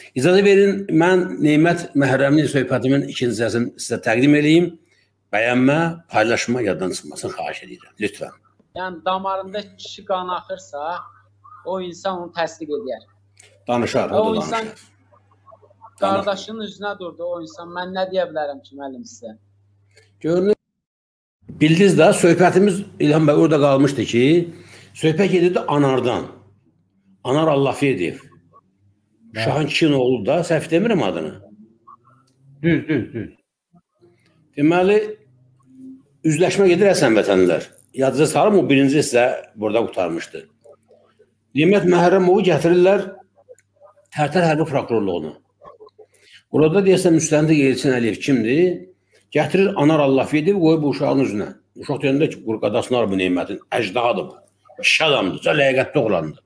İcazə verin, mən Nemət Məhrəmin söhbətimin ikinci hissəsini sizə təqdim edeyim. Bəyənmə, paylaşma, yaddan çıxmasını xahiş edirəm. Lütfən. Yəni, damarında kişi qanı axırsa, o insan onu təsdiq edir. Danışar, o da danışar. Qardaşının üzünə durdu o insan. Mən nə deyə bilərəm ki, müəllim sizə? Görünür. Bildiniz də, söhbətimiz İlham bəy orada qalmışdı ki, söhbət edirdi Anardan. Anar Allahverdiyev. Şahın kişinin oğlu da, səhv demirəm adını. Düz. Deməli, üzləşmə gedir əsən vətənlər. Yadınıza salım, o birinci sizə burada qutarmışdı. Nemət Məhrəmovu gətirirlər Tərtər hərbi prokurorluğuna. Burada deyəsən Müstəntiq Elçin Əliyev kimdir? Gətirir Anar Allahverdiyev, qoyub bu uşağın üzünə. Uşaq deyəndə ki, qadasınar bu Nemətin, əcdahadır bu. Kişi adamdır, çox ləyaqətli oğlandır.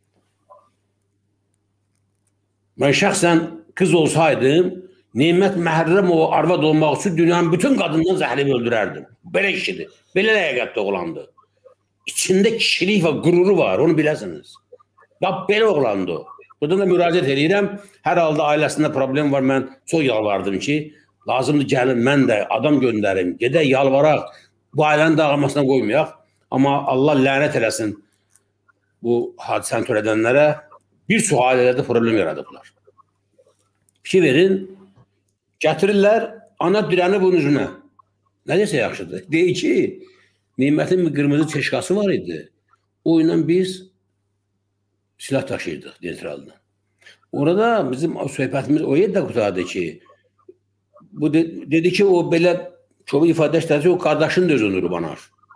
Mən şəxsən qız olsaydım, Nemət Məhrəmovu arvad olmaq üçün dünyanın bütün qadından zəhləbi öldürərdim. Belə kişidir, belə ləyaqətli oğlandır. İçində kişilik və qüruru var, onu biləsiniz. Ya belə oğlandır o. Buradan da müraciət edirəm. Hər halda ailəsində problem var. Mən çox yalvardım ki, lazımdır gəlin, mən də adam göndərim. Gedək, yalvaraq. Bu ailənin dağılmasına qoymayaq. Amma Allah lənət eləsin bu hadisəni törədənlərə. Bir çox ailələrdə problem yaradıblar. Fikir verin, gətirirlər, ana dirəni bunun üzünə. Nə desə yaxşıdır? Deyir ki, Nemətin bir qırmızı çeşkası var idi. O ilə biz silah taşıyırdıq Dentraldan. Orada bizim söhbətimiz o yerdə qutardı ki, bu dedi ki, o belə çox ifadə işlədi ki, o qardaşın da özünür bana.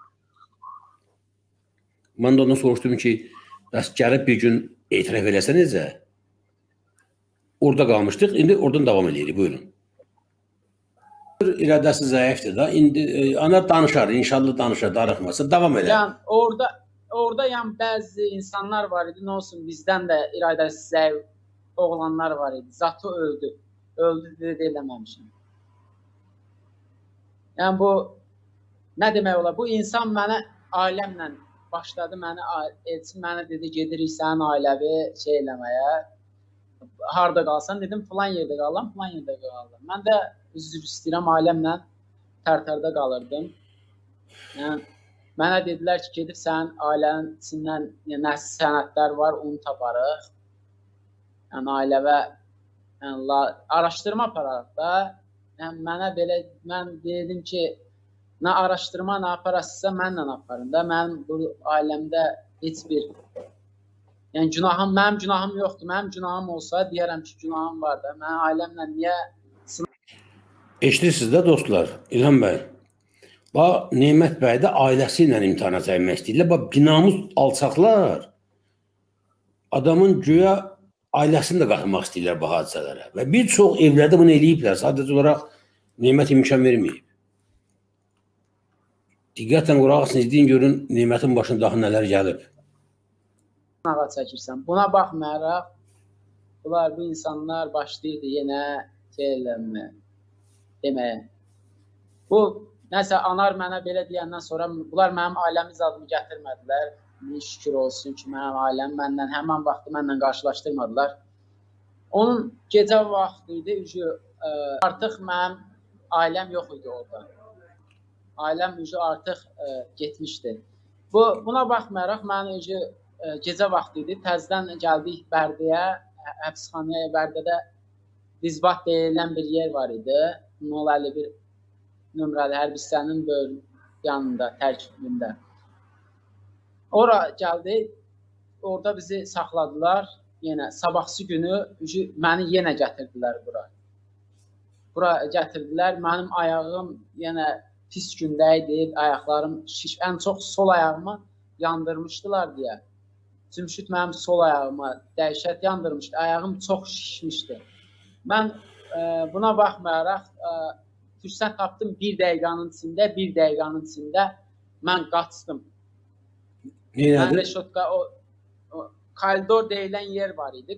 Mən də ondan soruşdum ki, bəs gəlib bir gün etiraf eləsənizə, orada qalmışdıq, indi oradan davam edirik, buyurun. İradəsi zəifdir da, indi Anar danışar, inşallah danışar, darıxmasa, davam edər. Yəni, orada yəni bəzi insanlar var idi, nə olsun bizdən də iradəsi zəif oğlanlar var idi. Zatı öldü. Öldü dedi eləməmişim. Yəni bu nə demək olar? Bu insan mənə ailəmlə başladı, Elçin mənə dedi, gedirik sənin ailəvi şey eləməyə. Harada qalsan dedim, filan yerdə qalıram, filan yerdə qalıram. Mən də üzr istəyirəm, ailəmlə Tərtərdə qalırdım. Yəni mənə dedilər ki, gedib sənin ailənin içindən nəsə sənədlər var, onu taparıq. Yəni, ailəvə araşdırma apararıq da. Yəni, mənə belə, mən dedim ki, nə araşdırma, nə aparasızsa mənlə aparın da. Mənim bu ailəmdə heç bir, yəni günahım, mənim günahım yoxdur. Mənim günahım olsa, deyərəm ki, günahım var da. Mənim ailəmlə niyə... Eşitirsiniz də dostlar, İlham bəy. Bax, Nemət bəy də ailəsi ilə imtihana çəkmək istəyirlər. Bax, binamız alçaqlar adamın güya ailəsini də qatmaq istəyirlər bu hadisələrə. Və bir çox evlərdə bunu eləyiblər. Sadəcə olaraq Nemət imkan verməyib. Diqqətlə qulaq asın, izləyin, görün Nemətin başına daha nələr gəlib. Ağa çəkirsən. Buna baxmayaraq, bunlar, bu insanlar başlayırdı yenə deməyə. Bu, nəsə, Anar mənə belə deyəndən sonra, bunlar mənim ailəmiz adımı gətirmədilər. Şükür olsun ki, mənim ailəm məndən, həmən vaxtı mənlə qarşılaşdırmadılar. Onun gecə vaxtı idi, artıq mənim ailəm yox idi orada. Ailəm artıq getmişdi. Buna baxmayaraq, mən gecə vaxtı idi, təzdən gəldik Bərdəyə, həbsxanaya. Bərdədə Dizbat deyilən bir yer var idi. 051 nömrəli hərbistənin yanında, tərkibində. Ora gəldik, orada bizi saxladılar. Yenə sabahsı günü məni yenə gətirdilər bura. Bura gətirdilər, mənim ayağım yenə pis gündə idi, ayaqlarım şiş, ən çox sol ayağımı yandırmışdılar deyə. Cümşüd mənim sol ayağıma dəhşət yandırmışdı, ayağım çox şişmişdi. Mən buna baxmayaraq fürsət tapdım bir dəqiqanın içində mən qaçdım. Mən Reşotka, koridor deyilən yer var idi,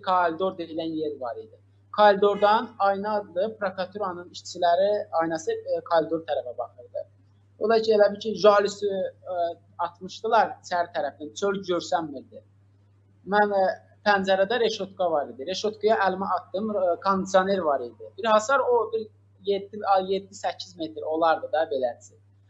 Koridordan Ayna adlı prokuraturanın işçiləri aynası koridor tərəfə baxırdı. O da ki, elə bir ki, jalisi atmışdılar içəri tərəfdən, çöl görsənmirdi. Mən pəncərədə reşotka var idi. Reşotkaya əlimi atdım, kondisioner var idi. Bir hasar o bir 7-8 metr olardı da beləsi.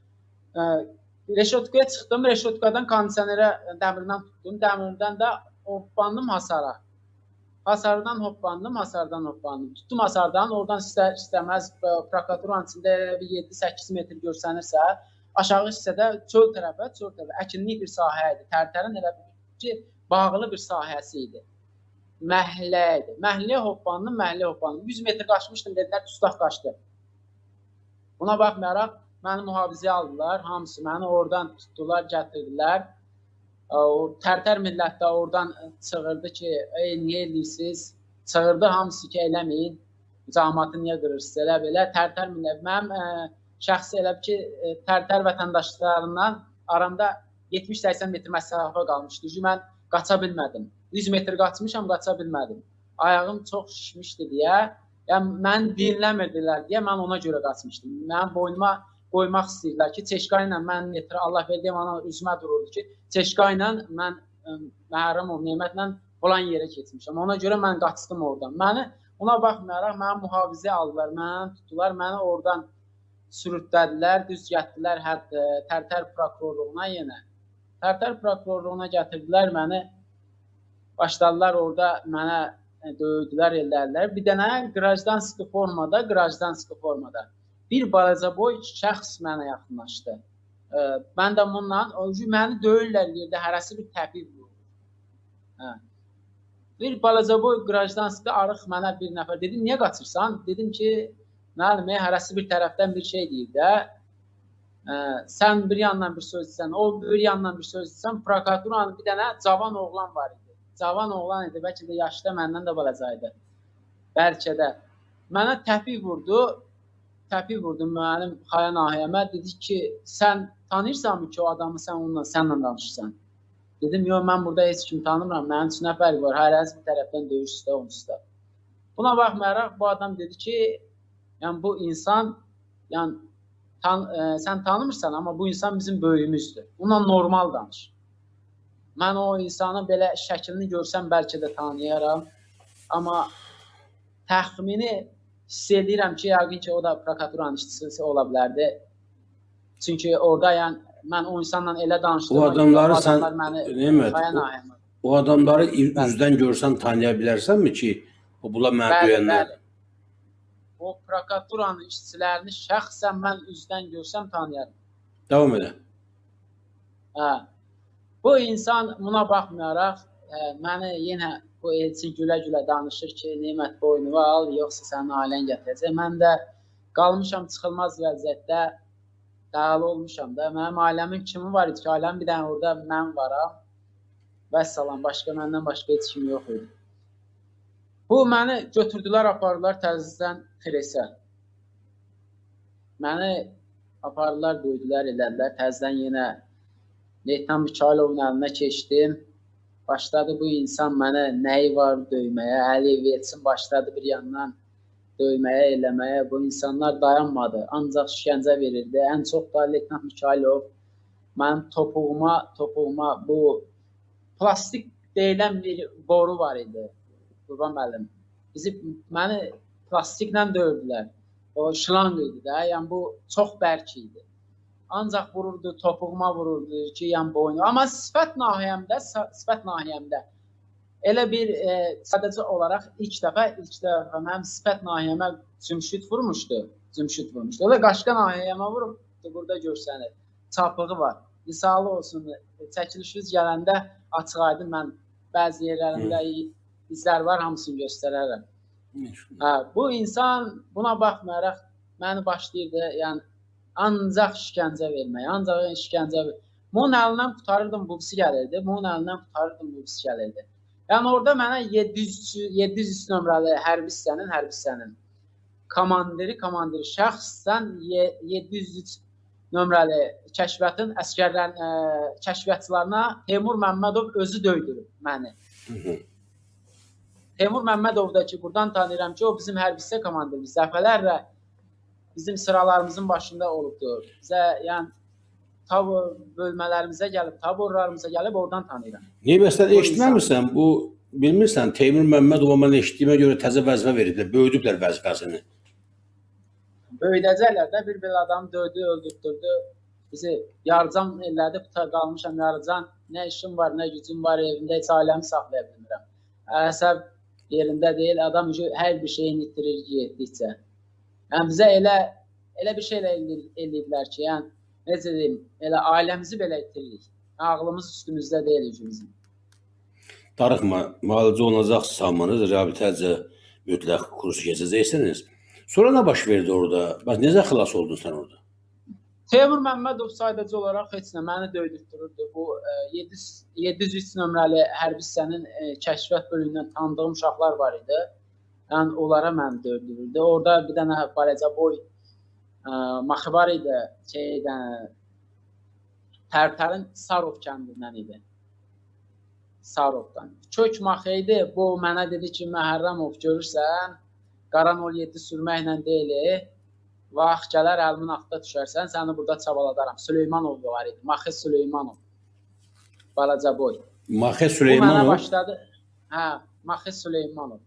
Reşotkaya çıxdım, reşotkadan kondisionerə dəmirdən tutdum, dəmirdən də hoppandım hasara. Hasardan hoppandım. Tutdum hasardan, oradan istəməz prokuraturun içində bir 7-8 metr görsənirsə, aşağı hissədə çöl tərəfə, əkinlik bir sahə idi. Tərtərin elə ki, bağlı bir sahəsi idi. Məhəllə idi. Məhəlləyə hoppandım. 100 metr qaçmışdım, dedilər, tustaq qaçdı. Buna baxmayaraq, məni mühafizəyə aldılar, hamısı məni oradan tutdular, gətirdilər. Tərtər millət də oradan çığırdı ki, niyə eləyirsiniz? Çığırdı hamısı ki, eləməyin, cəmaatı niyə qırırsınız, elə belə. Tərtər millət, mənim şəxsi elə ki, tərtər vətəndaşlarından aramda 70-80 metr məsafə qalmışdı ki, mən qaça bilmədim. 100 metr qaçmışam, qaça bilmədim. Ayağım çox şişmişdi deyə, yəni mən dinləmirdilər deyə mən ona görə qaçmışdım. Mənim boynuma qoymaq istəyirlər ki, çeşka ilə mən metr, Allah verdiyim ana üzümə dururdu ki, çeşka ilə mən məhərrəm o nemətlə falan yerə keçmişəm. Ona görə mən qaçdım oradan. Məni ona baxmayaraq məni mühafizəyə aldılar, məni tutdular, məni oradan sürütlədilər, düz getdilər Tərtər prokurorluğuna yenə. Tərtər prokurorluğuna gətirdilər məni, başladılar orada mənə döydülər, elədilər. Bir dənə qrajdanski formada bir balaca boy şəxs mənə yaxınlaşdı. Mən də bununla, məni döyürlər yerdə, hərəsi bir təpik vurur. Bir balaca boy qrajdanski arıq mənə bir nəfər, dedim, niyə qaçırsan? Dedim ki, nəlim, hərəsi bir tərəfdən bir şey deyir də, sən bir yandan bir söz desən, o bir yandan bir söz desən, prokuraturanın bir dənə cavan oğlan var idi. Cavan oğlan idi, bəlkə də yaşda məndən də balacaydı. Bəlkə də. Mənə təpik vurdu mənim xaya nahiyəmə, dedi ki, sən tanıyırsanmı ki, o adamı sənlə danışırsan? Dedim, yox, mən burada heç kim tanımıram, mənim üçün nə fərqi var, hərəsi bir tərəfdən döyüş üstə, onun üstə. Buna baxmayaraq, bu adam dedi ki, yəni bu insan, yəni sən tanımırsan, amma bu insan bizim böyüyümüzdür. Bununla normal danış. Mən o insanın belə şəklini görsəm bəlkə də tanıyaram, amma təxmini hiss edirəm ki, yəqin ki, o da prokuraturanın işçisi ola bilərdi. Çünki orada yəni, mən o insanla elə danışdım. O adamları sən, Nemət, o adamları üzdən görsən tanıya bilərsənmi ki, bunlar mənə döyənlər? O prokuraturanın işçilərini şəxsən mən üzdən görsəm tanıyarım. Davam edə. Bu insan buna baxmayaraq, məni yenə bu Elçin gülə-gülə danışır ki, Nemət boynuva al, yoxsa sənin ailən gətirəcək. Mən də qalmışam çıxılmaz vəziyyətdə, dağılı olmuşam da. Mənim ailəmin kimi var idi ki, ailəm bir dənə orada mən varam. Vəssalam, məndən başqa heç kim yox idi. Bu, məni götürdülər, apardılar təzədən Tresə. Məni apardılar, döydülər, elədilər. Təzədən yenə Leytan Mikaylovun əlinə keçdim. Başladı bu insan mənə nəyi var döyməyə, Əliyev Elçin başladı bir yandan döyməyə, eləməyə. Bu insanlar dayanmadı, ancaq işgəncə verirdi. Ən çox da Leytan Mikaylov mənim topuğuma bu plastik deyilən bir boru var idi. Qurban müəllim. Məni plastiklə döyürdülər. O şlanq idi də, yəni bu çox bərk idi. Ancaq vururdu, topuğuma vururdu ki, yəni boynu. Amma sifət nahiyəmdə elə bir sadəcə olaraq ilk dəfə mənim sifət nahiyəmə cümşüd vurmuşdu. O da qaşqa nahiyəmə vurub, burada görsənir. Çapığı var. Misalı olsun, çəkilişiniz gələndə açıq aydın mən bəzi yerlərində izlər var, hamısını göstərərəm. Bu insan buna baxmayaraq məni başlayırdı, yəni ancaq işgəncə verməyə, Bunun əlindən qutarırdım, bubisi gəlirdi. Yəni orada mənə 700 nömrəli hərbi hissənin komandiri şəxsən 703 nömrəli kəşfiyyatın kəşfiyyatçılarına Teymur Məmmədov özü döydürüb məni. Teymur Məmmədov da ki, buradan tanıyıram ki, o bizim hərbi hissə komandirimiz. Dəfələrlə bizim sıralarımızın başında olubdur. Bizə, yəni, bölmələrimizə gəlib, taborlarımıza gəlib, oradan tanıyıram. Niyə bəs sən eşitməmirsən? Bu bilmirsən, Teymur Məmmədova mən eşitdiyimə görə təzə vəzifə veriblər, böyüdüblər vəzifəsini. Böyüdəcəklər də bir adam döydü, öldürdürdü. Bizi yarıcan elədi, qalmışam yarıcan. Nə işim var, nə gücüm var, evimdə heç ailəmi saxlaya bilmirəm. Əsəb yerində deyil, adam hər bir şeyini itirir getdikcə. Yəni bizə elə bir şeylə eləyiblər ki, yəni necə deyim, elə ailəmizi belə itiririk. Ağlımız üstümüzdə deyil bizim. Darıxma, müalicə olunacaqsanız, reabilitasiya mütləq kursu keçəcəksiniz. Sonra nə baş verdi orada? Bax, necə xilas oldun sən orada? Teymur Məmmədov sadəcə olaraq heç nə məni döydürtdürürdü. Bu 703 nömrəli hərbi hissənin kəşfiyyat bölümündən tanıdığım uşaqlar var idi. Yəni onlara məni döydürürdü. Orada bir dənə balaca boy maxbar idi. Tərtərin Sarov kəndindən idi. Sarovdan. Kök maxı idi. Bu mənə dedi ki, Məhərrəmov görürsən, Qaran 07 sürməklə deyil, vaxt gələr əlimin altında düşərsən, səni burada çabaladaram. Süleymanov var idi. Maxı Süleymanov. Balaca boy. Maxı Süleymanov? Bu mənə başladı. Hə, Maxı Süleymanov.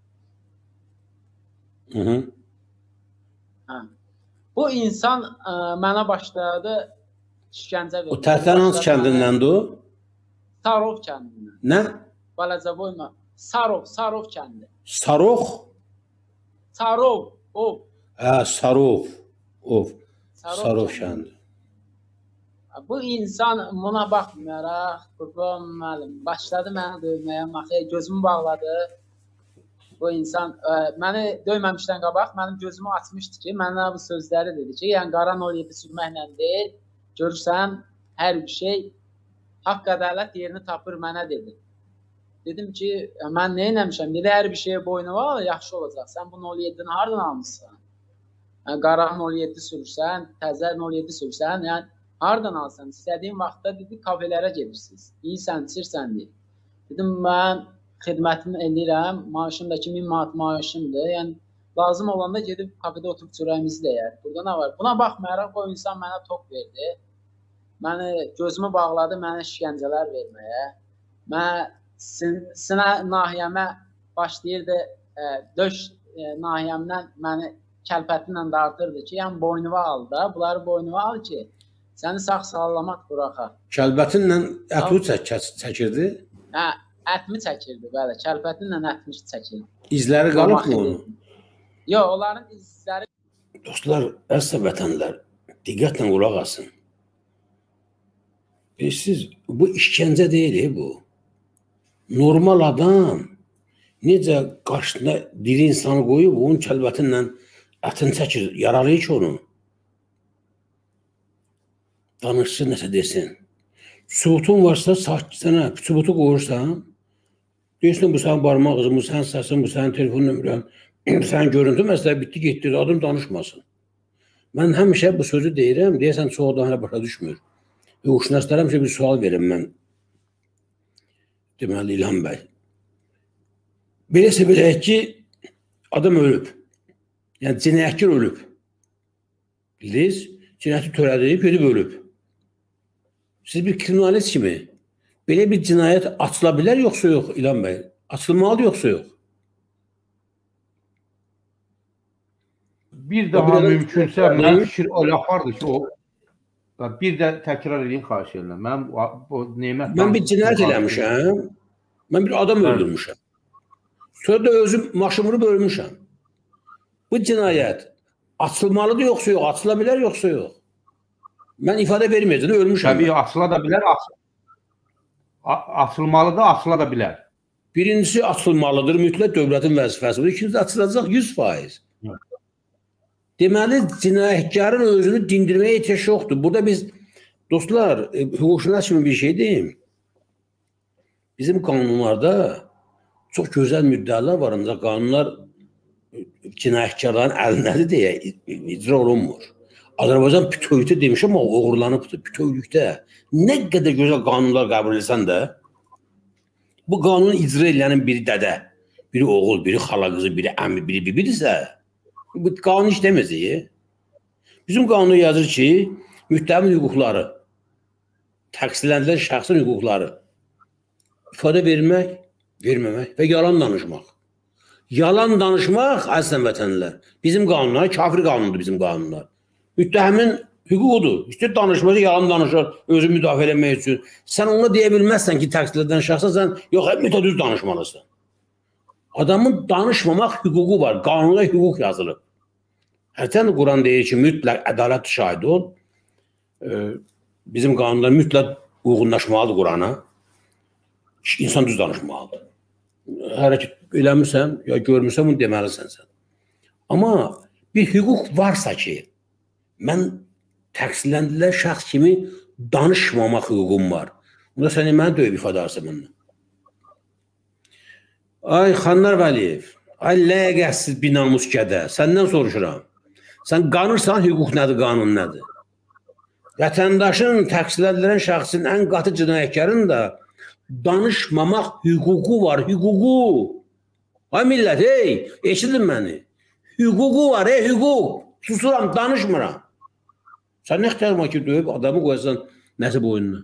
Hə. Bu insan mənə başladı işgəncə verdi. O Tərtərin hansı kəndindəndir o? Sarov kəndindən. Nə? Balaca boyma. Sarov kəndi. Sarov? Sarov. Ov. Hə, Sarov. Ov. Sarov kəndi. Bu insan buna baxmayaraq, qurban müəllim, başladı məni döyməyə, maxı gözümü bağladı. Bu insan məni döyməmişdən qabaq mənim gözümü açmışdı ki, mənə bu sözləri dedi ki, yəni Qaran 07 sürməklə deyil, görürsən, hər bir şey haqq ədalət yerini tapır mənə dedi. Dedim ki, mən nə eləmişəm? Dedi, hər bir şeyə boynu var, yaxşı olacaq. Sən bunu 07-ni hardan almışsan? Yəni, Qaran 07 sürürsən, təzə 07 sürürsən, yəni hardan alsan? İstədiyin vaxtda dedi, kafelərə gedirsiniz. İysən, içirsən deyil. Dedim, mən xidmətimi eləyirəm, maaşım da 2000 manat maaşımdır. Yəni, lazım olanda gedib kafedə oturub çörəyimizi deyər. Burada nə var? Buna baxmayaraq, o insan mənə top verdi. Məni gözümü bağladı, mənə işgəncələr verməyə. Mən sinə nahiyəmə başlayırdı, döş nahiyəmdən məni kəlpətinlə dartırdı ki, yəni boynuva al da, bunları boynuva al ki, səni sağ-salamat buraxaq. Kəlbətinlə əti çəkirdi? Hə, ətmi çəkirdi, bəli, kəlbətinlə ətmi çəkirdi. İzləri qalıb mı onun? Yox, onların izləri... Dostlar, əziz vətənlər, diqqətlə qulaq asın. Siz, bu işgəncə deyil, bu. Normal adam necə qarşısında diri insanı qoyub, onun kəlbətinlə ətini çəkir, yaralıyır ki onu. Danışsın, nəsə desin. Sübutun varsa, sənə sübutu qoyursan, deyirsən, bu sənin barmaq izi, bu sənin səsin, bu sənin telefon nömrən, sənin görüntü məsələ bitdi, getdi, adım danışmasın. Mən həmişə bu sözü deyirəm, deyəsən, çox adam hələ başa düşmür. Hüquqşünaslara həmişə bir sual verim mən. Deməli, İlham bəy. Beləsə bilək ki, adam ölüb. Yəni, cinayətkar ölüb. Bildiniz? Cinayəti törədib, gedib ölüb. Siz bir kriminalist kimi belə bir cinayət açıla bilər, yoxsa yox, İlham bəy? Açılmalıdır, yoxsa yox? Bir daha mümkünsə, mən fikir öyle apardı ki, o bir də təkrar edeyim, xahiş edirəm. Mən bir cinayət eləmişəm. Mən bir adam öldürmüşəm. Sonra da özüm maşımını bölmüşəm. Bu cinayət açılmalıdır, yoxsa yox? Açıla bilər, yoxsa yox? Mən ifadə verməyəcəm, ölmüşəm. Təbii, açıla da bilər, açılmalıdır, açıla da bilər. Birincisi açılmalıdır, mütləq dövlətin vəzifəsidir. İkincisi açılacaq 100%. Deməli, cinayətkarın özünü dindirməyə ehtiyac yoxdur. Burada biz, dostlar, hüquqşünas kimi bir şey deyim. Bizim qanunlarda çox gözəl müddəalar var, ancaq qanunlar cinayətkarların əlindədir deyə icra olunmur. Azərbaycan bütövlükdə demişəm, amma oğurlanıbdır bütövlükdə. Nə qədər gözəl qanunlar qəbul etsən də, bu qanunu icra edilən biri dədə, biri oğul, biri xala qızı, biri əmi, biri bibidirsə, bu qanun işləməyəcək. Bizim qanunda yazır ki, müttəmin hüquqları, təqsirləndirilən şəxsin hüquqları, ifadə vermək, verməmək və yalan danışmaq. Yalan danışmaq, əslən vətənlər, bizim qanunlar, kafir qanunudur bizim qanunlar. Müttəhimin hüququdur. İşte danışmacı yalan danışır, özü müdafiə etmək üçün. Sən ona deyə bilməzsən ki, təqsir edən şəxsə sən yox, mütədüz danışmalısın. Adamın danışmamaq hüququ var, qanunda hüquq yazılıb. Hərçənd Quran deyir ki, mütləq ədalət şahidi ol. Bizim qanunlar mütləq uyğunlaşmalıdır Qurana. İnsan düz danışmalıdır. Hərəkət eləmirsən, ya görmürsən, bunu deməlisən sən. Amma bir hüquq varsa ki, mən təqsirləndilər şəxs kimi danışmamaq hüququm var. Bunda sən mənə döyüb ifadə arası məndən. Ay Xanlar Vəliyev, ay ləyəqətsiz binamus gədə, səndən soruşuram. Sən qanırsan, hüquq nədir, qanun nədir? Vətəndaşın, təqsirləndirilən şəxsin ən qatı cinayətkarın da danışmamaq hüququ var, hüququ. Ay millət, ey, eşidin məni. Hüququ var, hüquq. Susuram, danışmıram. Sən nə ixtiyar var ki, döyüb adamı qoyasan nəsi boynuna?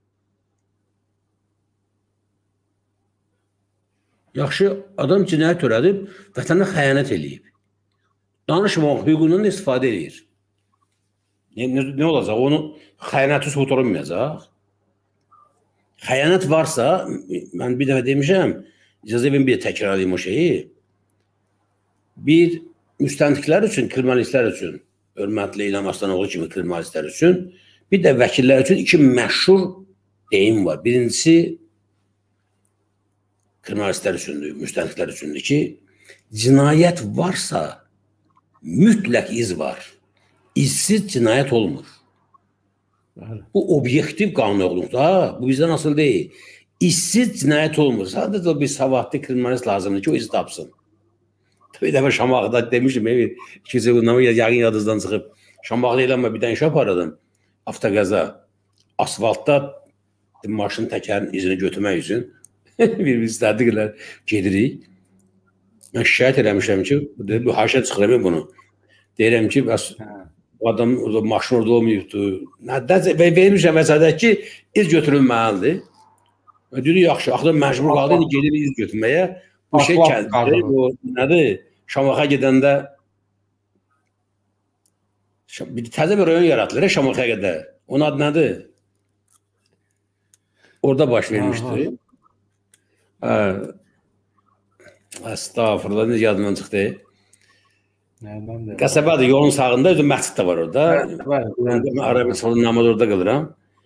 Yaxşı, adam cinayət törədib, vətənə xəyanət eləyib. Danışmamaq hüququndan istifadə edir. Ne olacaq? Onun xəyanəti sübut olunmayacaq. Xəyanət varsa, mən bir dəfə demişəm, icazə verin bir təkrar edeyim o şeyi. Bir, müstəntiqlər üçün, kriminalistlər üçün, hörmətli İlham Aslanoğlu kimi kriminalistlər üçün, bir də vəkillər üçün iki məşhur deyim var. Birincisi, kriminalistlər üçündür, müstəntiqlər üçündür ki, cinayət varsa, mütləq iz var. İzsiz cinayət olmur. Bu obyektiv qanunuqluqda, bu bizdən asıl deyil. İzsiz cinayət olmur. Sadəcə bir savadlı kriminalist lazımdır ki, o iz tapsın. Bir dəfə Şamağda demişim, ikinci bundan yağın yadınızdan çıxıb. Şamağda eləmə bir dənə iş apardım. Avtoqəza. Asfaltda maşının təkərinin izini götürmək üçün bir istədiqlər gedirik. Mən şikayət eləmişəm ki, bu haşə çıxıram bunu. Deyirəm ki, adam maşın orada olmayıbdır. Vermişəm vəsədək ki, iz götürülməlidir. Deyir, yaxşı, axıda məcbur qaldı, gedir iz götürməyə. Bu şey gəldi, bu nədir? Şamaxıya gedəndə təzə bir rayon yaratılır, Şamaxıya qədər. Onun adı nədir? Orada baş vermişdir. Estağfurullah, necə yadımdan çıxdı? Qəsəbədir, yolun sağında, özü məscid də var orada. Arabi salon namaz orada qılıram.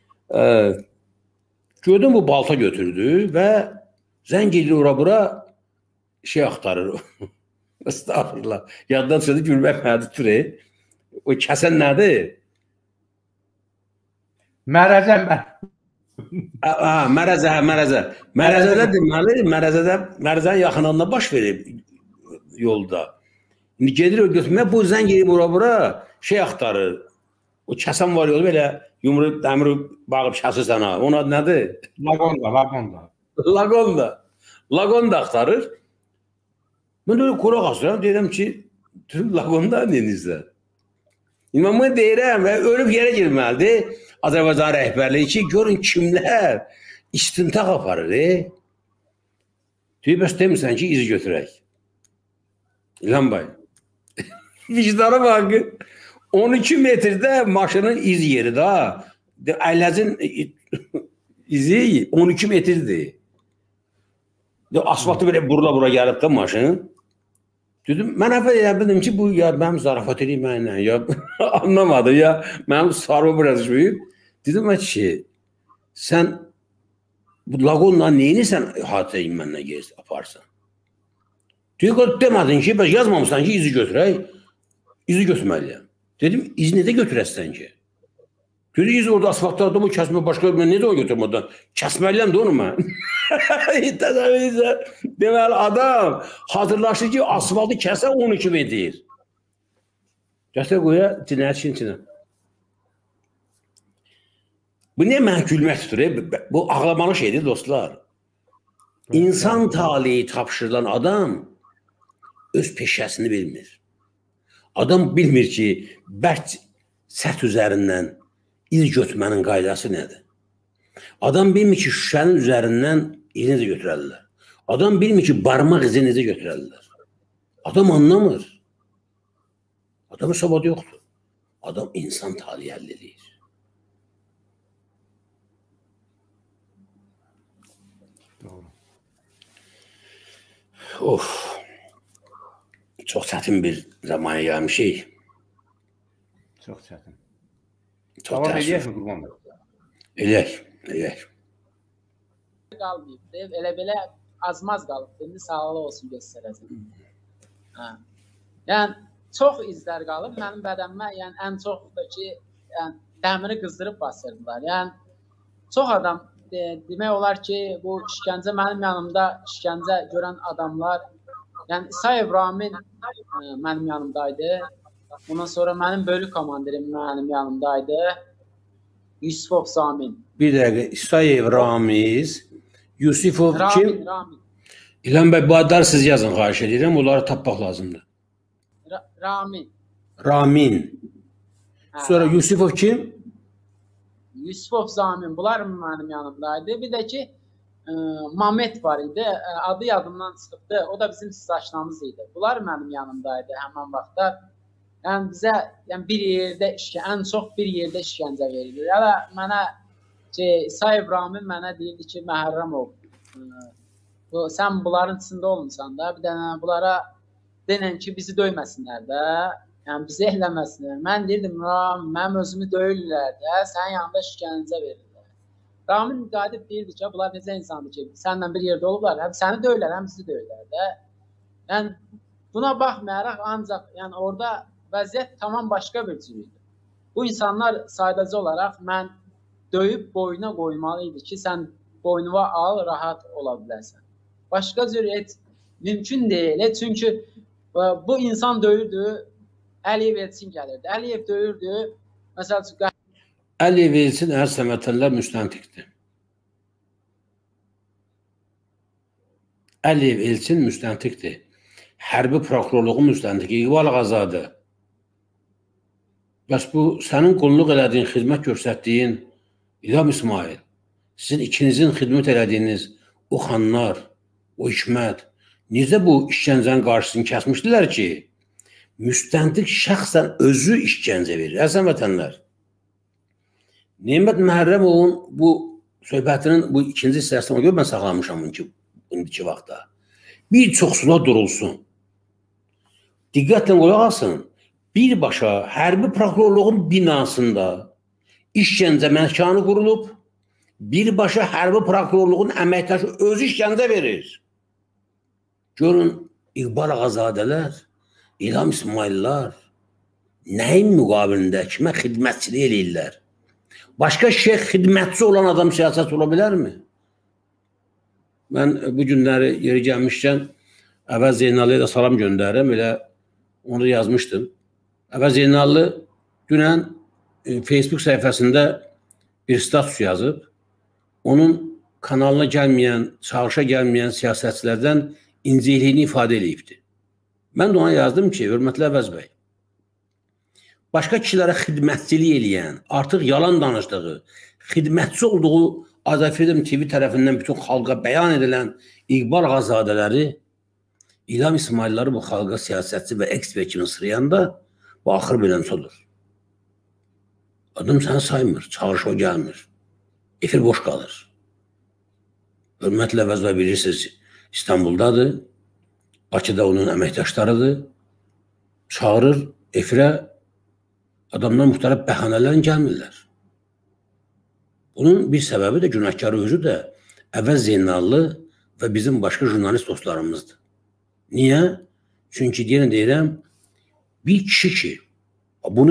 Gördüm, bu balta götürdü və zəng edir ora-bura şey axtarır. Estağfurullah. Yaddan çıxdı, gülmək mədi türü. O kəsən nədir? Mərəzə. Mərəzə. Mərəzədə deməli, Mərəzənin yaxınlığında baş verib yolda. İndi gedir o götürmək, bu zəng edib ora-bura şey axtarır. O kəsən var yolu belə yumru, dəmiri bağıb kəsir sənə. Onun adı nədir? Lagonda axtarır. Mən öyle quraq asıram, deyirəm ki, lagonda neyinizdə? İndi mən bunu deyirəm və ölüb yerə girməlidir. Azərbaycan rəhbərliyi ki, görün kimlər istintaq aparır. Deyir, bəs demirsən ki, izi götürək. İlham bəy. Vicdana bakın. 12 metrdə maşının iz yeri da. Əyləcin izi 12 metrdir. Asfaltı belə bura gəlib də maşın. Dedim, mən əvvəl dedim ki, bu ya mənim zarafat edeyim mənlə, ya anlamadı, ya mənim sarımı biraz düşməyib. Dedim ki, sən bu lagonla neyini sən hadisəyi mənlə aparsan? Deyir, demədin ki, yazmamışsan ki, izi götürək, izi götürməliyəm. Dedim, izi necə götürəsən ki? Dedi, izi orada asfaltda adamı kəsmə, başqa mən necə o götürmədən? Kəsməliyəm də onu mən. Deməli, adam hazırlaşır ki, asfaltı kəsə 12 medir. Gəsə qoya, cinayət işin içinə. Bu ne mən gülmək tutur? Bu ağlamalı şeydir, dostlar. İnsan talihi tapşırılan adam öz peşəsini bilmir. Adam bilmir ki, bərk səth üzərindən iz götürmənin qaydası nədir? Adam bilmir ki, şüşənin üzərindən izni də götürərlər. Adam bilmir ki barmaq izinizi götürərlər. Adam anlamır. Adamın savadı yoxdur. Adam insan talihi əldə edir. Of. Çox çətin bir zamana gəlmişik. Çox çətin. Çox Davam təəssüf. eləyək mi Qurban bəy? Eləyək. Qalmayıb. Elə belə azmaz qalıb. İndi sağlığı olsun göstərəcəm. Hə. Yəni çox izlər qalıb mənim bədənimə. Yəni ən çox da ki, yəni dəmiri qızdırıb basırdılar. Yəni çox adam demək olar ki, bu işgəncə mənim yanımda işgəncə görən adamlar, yəni İsayev Ramin mənim yanımdaydı. Ondan sonra mənim bölük komandirim mənim yanımdaydı. Yusifov Zamin. Bir dəqiqə. İsayev Ramiz, Yusifov kim? Ramin. İlhan bəy, bu adları siz yazın, xahiş edirəm. Onları tapmaq lazımdır. Ramin. Ramin. Sonra Yusifov kim? Yusifov Zamin. Bunlar mənim yanımdaydı. Bir də ki, Mamet var idi. Adı yadımdan çıxıbdı. O da bizim stajlarımız idi. Bunlar mənim yanımdaydı həmən vaxtda. Yəni bizə bir yerdə ən çox bir yerdə işgəncə verildi. Yəni mənə İsayev Ramin mənə deyirdi ki, Məhərrəmov, sən bunların içində olmuşsan da, bir dənə bunlara denən ki, bizi döyməsinlər də, yəni bizi eləməsinlər. Mən deyirdim, Ramin, mənim özümü döyürlər də, sənin yanında işgəncə verirlər. Ramin müqadib deyirdi ki, bunlar necə insandır ki, sənlə bir yerdə olublar, həm səni döyürlər, həm bizi döyürlər də. Yəni buna baxmayaraq ancaq orada vəziyyət tamam başqa bir cür idi. Bu insanlar sadəcə olaraq mən döyüb boyuna qoymalı idi ki, sən boynuna al, rahat ola bilərsən. Başqa cür heç mümkün deyil. Çünki bu insan döyürdü, Əliyev Elçin gəlirdi. Əliyev döyürdü, məsəl üçün... Əliyev Elçin əziz vətənlər müstəntiqdir. Əliyev Elçin müstəntiqdir. Hərbi prokurorluğu müstəntiqi, İqbal Ağazadə. Bəs bu, sənin qulluq elədiyin, xidmət göstərdiyin İlham İsmail, sizin ikinizin xidmət elədiyiniz o xanlar, o hikmət, necə bu işgəncənin qarşısını kəsmişdilər ki, müstəntiq şəxsən özü işgəncə verir. Əziz vətənlər, Nemət Məhərrəmovun bu söhbətinin bu ikinci hissəsini görə mən saxlamışam indiki vaxtda. Bir çoxsuna durulsun. Diqqətlə qulaq asın. Birbaşa hərbi prokurorluğun binasında işgəncə məkanı qurulub, birbaşa hərbi prokurorluğun əməkdaşı özü işgəncə verir. Görün, İqbal Ağazadələr, İlham İsmaillər nəyin müqabilində kimə xidmətçilik eləyirlər? Başqa şeyx xidmətçi olan adam siyasət ola bilərmi? Mən bu günləri yeri gəlmişkən Əvəz Zeynallıya da salam göndərirəm, elə onu yazmışdım. Əvəz Zeynallı dünən Facebook səhifəsində bir status yazıb, onun kanalına gəlməyən, çağırışa gəlməyən siyasətçilərdən incəkliyini ifadə eləyibdir. Mən də ona yazdım ki, hörmətli Əvəz bəy, başqa kişilərə xidmətçilik eləyən, artıq yalan danışdığı, xidmətçi olduğu Azərbaycan TV tərəfindən bütün xalqa bəyan edilən İqbal Ağazadələri, İlham İsmailləri bu xalqa siyasətçi və ekspert kimi sırayanda bu axır beləmsodur. Adam səni saymır, çağırış o gəlmir. Efir boş qalır. Hörmətli Əvəz bəy bilirsiniz, İstanbuldadır, Bakıda onun əməkdaşlarıdır, çağırır efirə, adamlar müxtəlif bəhanələrlə gəlmirlər. Bunun bir səbəbi də günahkarı özü də Əvəz Zeynallı və bizim başqa jurnalist dostlarımızdır. Niyə? Çünki deyirəm, bir kişi ki, bunu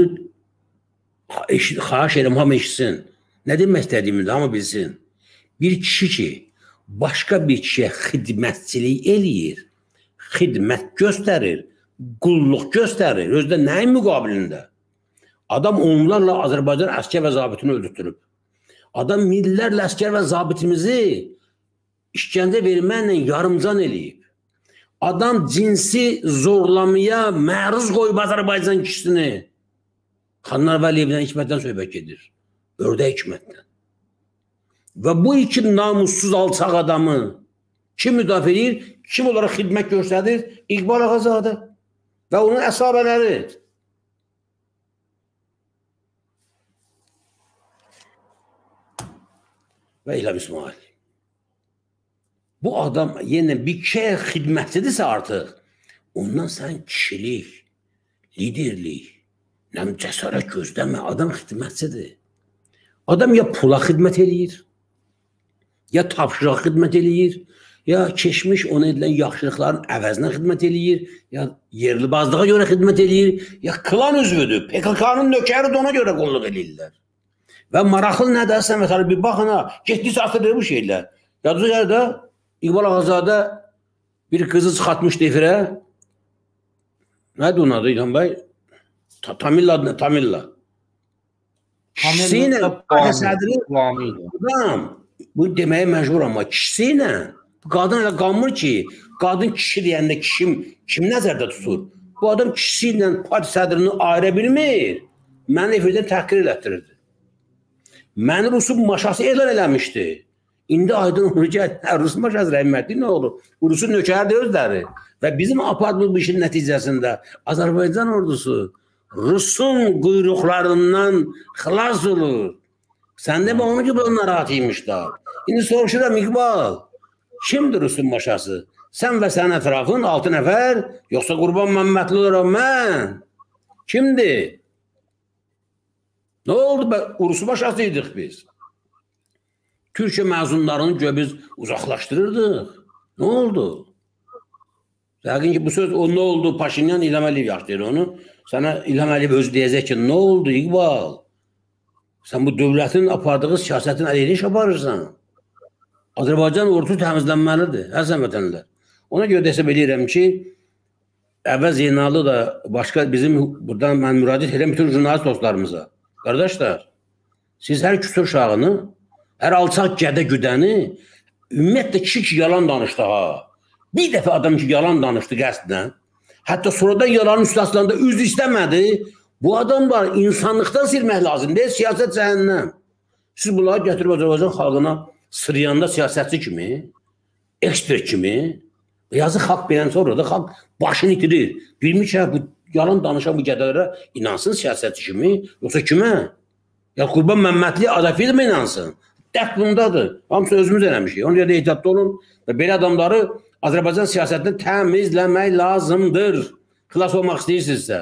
xahiş edirəm, hamı eşitsin, nə demək istədiyimi də hamı bilsin. Bir kişi ki, başqa bir kişiyə xidmətçilik eləyir, xidmət göstərir, qulluq göstərir, özdə nəyin müqabilində? Adam onlarla Azərbaycan əskər və zabitini öldürtürüb. Adam millərlə əskər və zabitimizi işgəncə verməklə yarımcan eləyib. Adam cinsi zorlamaya məruz qoyub Azərbaycan kişisini. Xanlar Vəliyevdən, Hikmətdən söhbət gedir. Ördək Hikmətdən. Və bu iki namussuz alçaq adamı Kim müdafiə edir? Kim onlara xidmət göstərir? İqbal Ağazadə və onun əsabələri. Və İlham İsmail. Bu adam yenə bir kişiyə xidmətçidirsə artıq, ondan sən kişilik, liderlik, cəsarət gözləmə, adam xidmətçidir. Adam ya pula xidmət eləyir, ya tapşırıq xidmət eləyir, ya keçmiş ona edilən yaxşılıqların əvəzinə xidmət eləyir, ya yerlibazlığa görə xidmət eləyir, ya klan üzvüdür, PKK-nın nökəridir, ona görə qulluq eləyirlər. Və maraqlı nədir, Səməd Ali, bir baxın ha, getdiysə atırır bu şeylər. Yadınıza gəlir də, İqbal Ağazadə bir qızı çıxartmışdı efirə. Nədir onun adı İlham bəy? Tamilla adı nə? Tamilla. Kişisi ilə adam, bu deməyə məcbur amma kişisi ilə qadın elə qanmır ki, qadın kişi deyəndə kim nəzərdə tutur? Bu adam kişisi ilə parti sədrini ayıra bilmir. Məni efirdən təhqir elətdirirdi. Məni Rusun maşası elan eləmişdi. İndi aydın olur ki, Rusun maşası rəhmətli nə olur? Rusun nökərdir özləri. Və bizim apartımız bu işin nəticəsində Azərbaycan ordusu Rusun quyruqlarından xilas olur. Sən demə onu ki, bu narahatıymış da. İndi soruşuram İqbal, kimdir Rusun maşası? Sən və sənin ətrafın 6 nəfər, yoxsa Qurban Məmmədli olarak mən? Kimdir? Nə oldu? Rusun maşasıydıq biz. Türkiyə məzunlarını biz uzaqlaşdırırdıq. Nə oldu? Yəqin ki, bu söz o nə oldu? Paşinyan İlham Əliyev yaxşıyır onu. Sənə İlham Əliyev özü deyəcək ki, nə oldu İqbal? Sən bu dövlətin apardığı siyasətin əleyhinə iş aparırsan. Azərbaycan ordusu təmizlənməlidir, əziz vətəndaşlar. Ona görə hesab edirəm ki, Əvəz Zeynallı da başqa bizim buradan mən müraciət edirəm bütün jurnalist dostlarımıza. Qardaşlar, siz hər küsur uşağını, hər alçaq gədə güdəni ümumiyyətlə kişi ki yalan danışdı ha. Bir dəfə adam ki yalan danışdı qəsdən, hətta sonradan yalanın üstəsində üzr istəmədi. Bu adamlar insanlıqdan silmək lazım deyil, siyasət cəhənnəm. Siz bunları gətirib Azərbaycan xalqına sırıyanda siyasətçi kimi, ekspert kimi, yazı xalq beləndə sonra da xalq başını itirir. Bilmiş ki, bu yalan danışan bu qədərlərə inansın siyasətçi kimi, yoxsa kimə? Ya Qurban Məmmədli Adafiyevə inansın. Dərd bundadır. Hamısı özümüz eləmişik. Ona görə də ehtiyatlı olun və belə adamları Azərbaycan siyasətini təmizləmək lazımdır. Xilas olmaq istəyirsinizsə.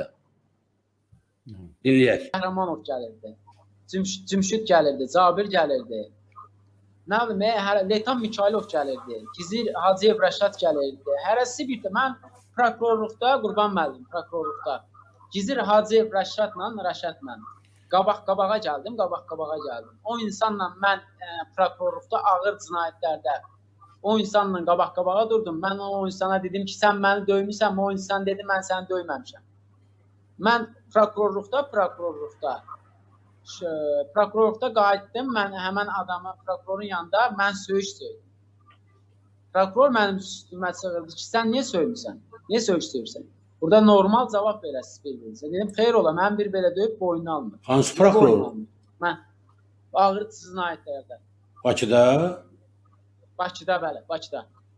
Dinləyək. Qəhrəmanov gəlirdi. Cümşüd gəlirdi. Cabir gəlirdi. Nə bilim, Leytan Mikailov gəlirdi. Gizir Hacıyev Rəşad gəlirdi. Hərəsi bir də mən prokurorluqda, Qurban müəllim prokurorluqda. Gizir Hacıyev Rəşadla qabağa gəldim. O insanla mən prokurorluqda ağır cinayətlərdə o insanla qabağa durdum. Mən o insana dedim ki, sən məni döymüsən, o insan dedi, mən səni döyməmişəm. Mən prokurorluqda qayıtdım, mən həmən adamı prokurorun yanında mən söyüş söyledim. Prokuror mənim üstümə çığırdı ki, sən niyə söymüsən? Niyə söyüş söyürsən? Burada normal cavab verəsiniz. Dedim, xeyr ola, mən bir belə döyüb boynunu almır. Hansı prokuror? Mən ağır cinayətlərdə. Bakıda? Bakıda, bəli, Bakıda.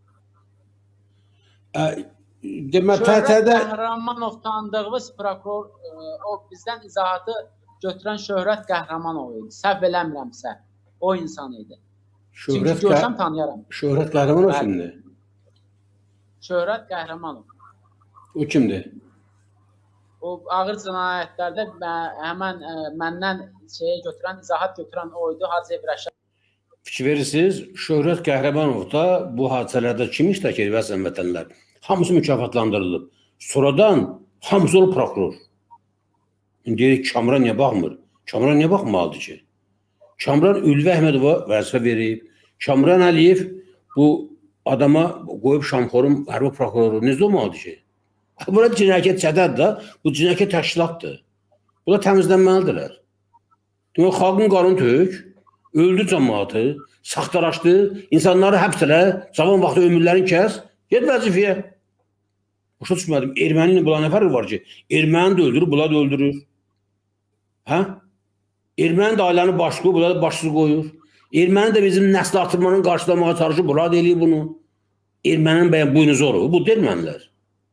Demək, TRT-də Qəhrəmanov tanıdığımız prokuror, o bizdən izahatı götürən Şöhrət Qəhrəmanov idi. Səhv eləmirəmsə, o insan idi. Çünki görsəm tanıyaram. Şöhrət Qəhrəmanov kimdir? Şöhrət Qəhrəmanov. O kimdir? O ağır cinayətlərdə həmən məndən izahat götürən o idi, Hacıyev Rəşad. Fikir verirsiniz, Şöhrət Qəhrəmanov da bu hadisələrdə kim iştirak edir vəzən vətənlər? Hamısı mükafatlandırılıb. Sonradan hamısı olub prokuror. İndi deyirik, Kamran niyə baxmır? Kamran niyə baxmalıdır ki? Kamran Ülvi Əhmədova vəzifə verib. Kamran Əliyev bu adama qoyub Şamxorun hərbi prokuroru necə olmalıdır ki? Burada cinayət çədədir da, bu cinayət təşkilatdır. Bunlar təmizlənməlidirlər. Demək, xalqın qarını tök, öldü cəmaatı, saxtalaşdı, insanları həbs elə, cavan vaxtı ömürlərini kəs, get vəzifəyə. Başa düşmədim, erməni ilə bula nə fərqi var ki? Erməni də öldürür, bula da öldürür. Hə? Erməni də ailəni başlı, bula da başsız qoyur. Erməni də bizim nəsli artırmanın qarşılamağa çalışır, bula da eləyir bunu. ermənin bəyən boynuzu olur. Bu ermənilər.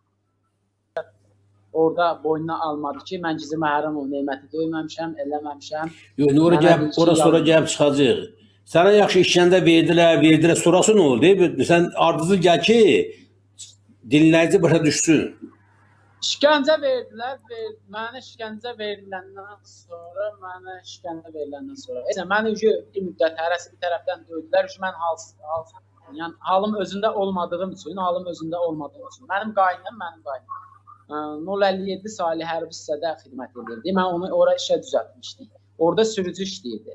Orada boynuna almadı ki, mən Gizir Məhərrəmov Neməti döyməmişəm, eləməmişəm. Yox, ora sonra gəlib çıxacaq. Sənə yaxşı işgəncə verdilər, sonrası nə oldu? Sən ardıcıl gəl ki, dinləyici başa düşsün. İşgəncə verdilər, mənə işgəncə veriləndən sonra, mən bir müddət hərəsi bir tərəfdən döydülər, yəni halım özündə olmadığım üçün, mənim qaynım, 057 Salih hərbi hissədə xidmət edirdi. Mən onu oraya işə düzəltmişdim. Orada sürücü işləyirdi.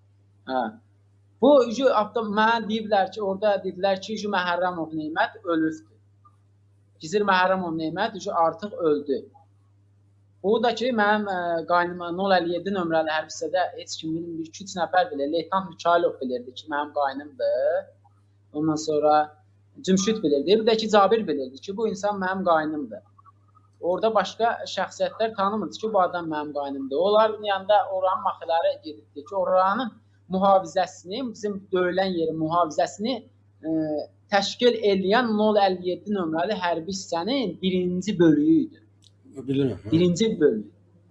Bu mənə deyiblər ki, orada dedilər ki, Məhərrəmov Nemət ölübdür. Gizir Məhərrəmov Nemət artıq öldü. Bu da ki, mənim qaynıma 057 nömrəli hərbi hissədə heç kim bilmir, 2-3 nəfər bilir. Leytenant Mikailov bilirdi ki, mənim qaynımdır. Ondan sonra Cümşüd bilirdi. Bir də ki, Cabir bilirdi ki, bu insan mənim qaynımdır. Orada başqa şəxsiyyətlər tanımırdı ki, bu adam mənim qaynımdır. Onların yanında oranın maxıları gedibdi ki, oranın mühafizəsini, bizim döyülən yerin mühafizəsini təşkil eləyən 057 nömrəli hərbi hissənin birinci bölüyüydü. Bilirəm. Birinci bölüyü.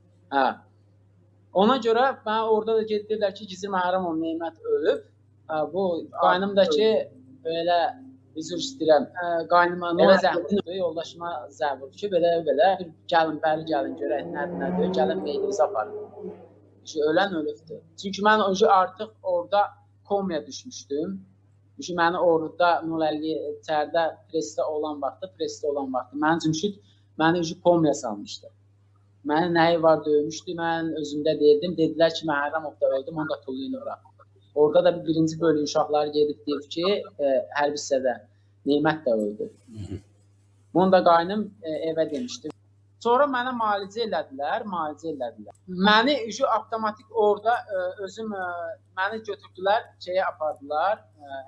Ona görə mən orada da gedirlər ki, Gizir Məhərrəmov Nemət ölüb. Bu qaynımdakı belə üzr istəyirəm. Qaynıma nə zəhmətdir, yoldaşıma zəhmət ki, belə bəri gəlin görək nədir, gəlin meydimizi aparın. Ölən ölübdür. Çünki mən artıq orada komaya düşmüşdüm. Çünki məni orada 050 içəridə presdə olan vaxtı, mənim Cümşüd məni komaya salmışdı. Məni nəyi var döymüşdü, mən özümdə deyirdim. Dedilər ki, Məhərrəmovda öldüm, onu da tullayın ora. Orada da birinci bölüm uşaqları gedib deyib ki, hərbi hissədə Nemət də öldü. Bunu da qaynım evə demişdi. Sonra mənə müalicə elədilər. Məni avtomatik orada məni götürdülər, apardılar,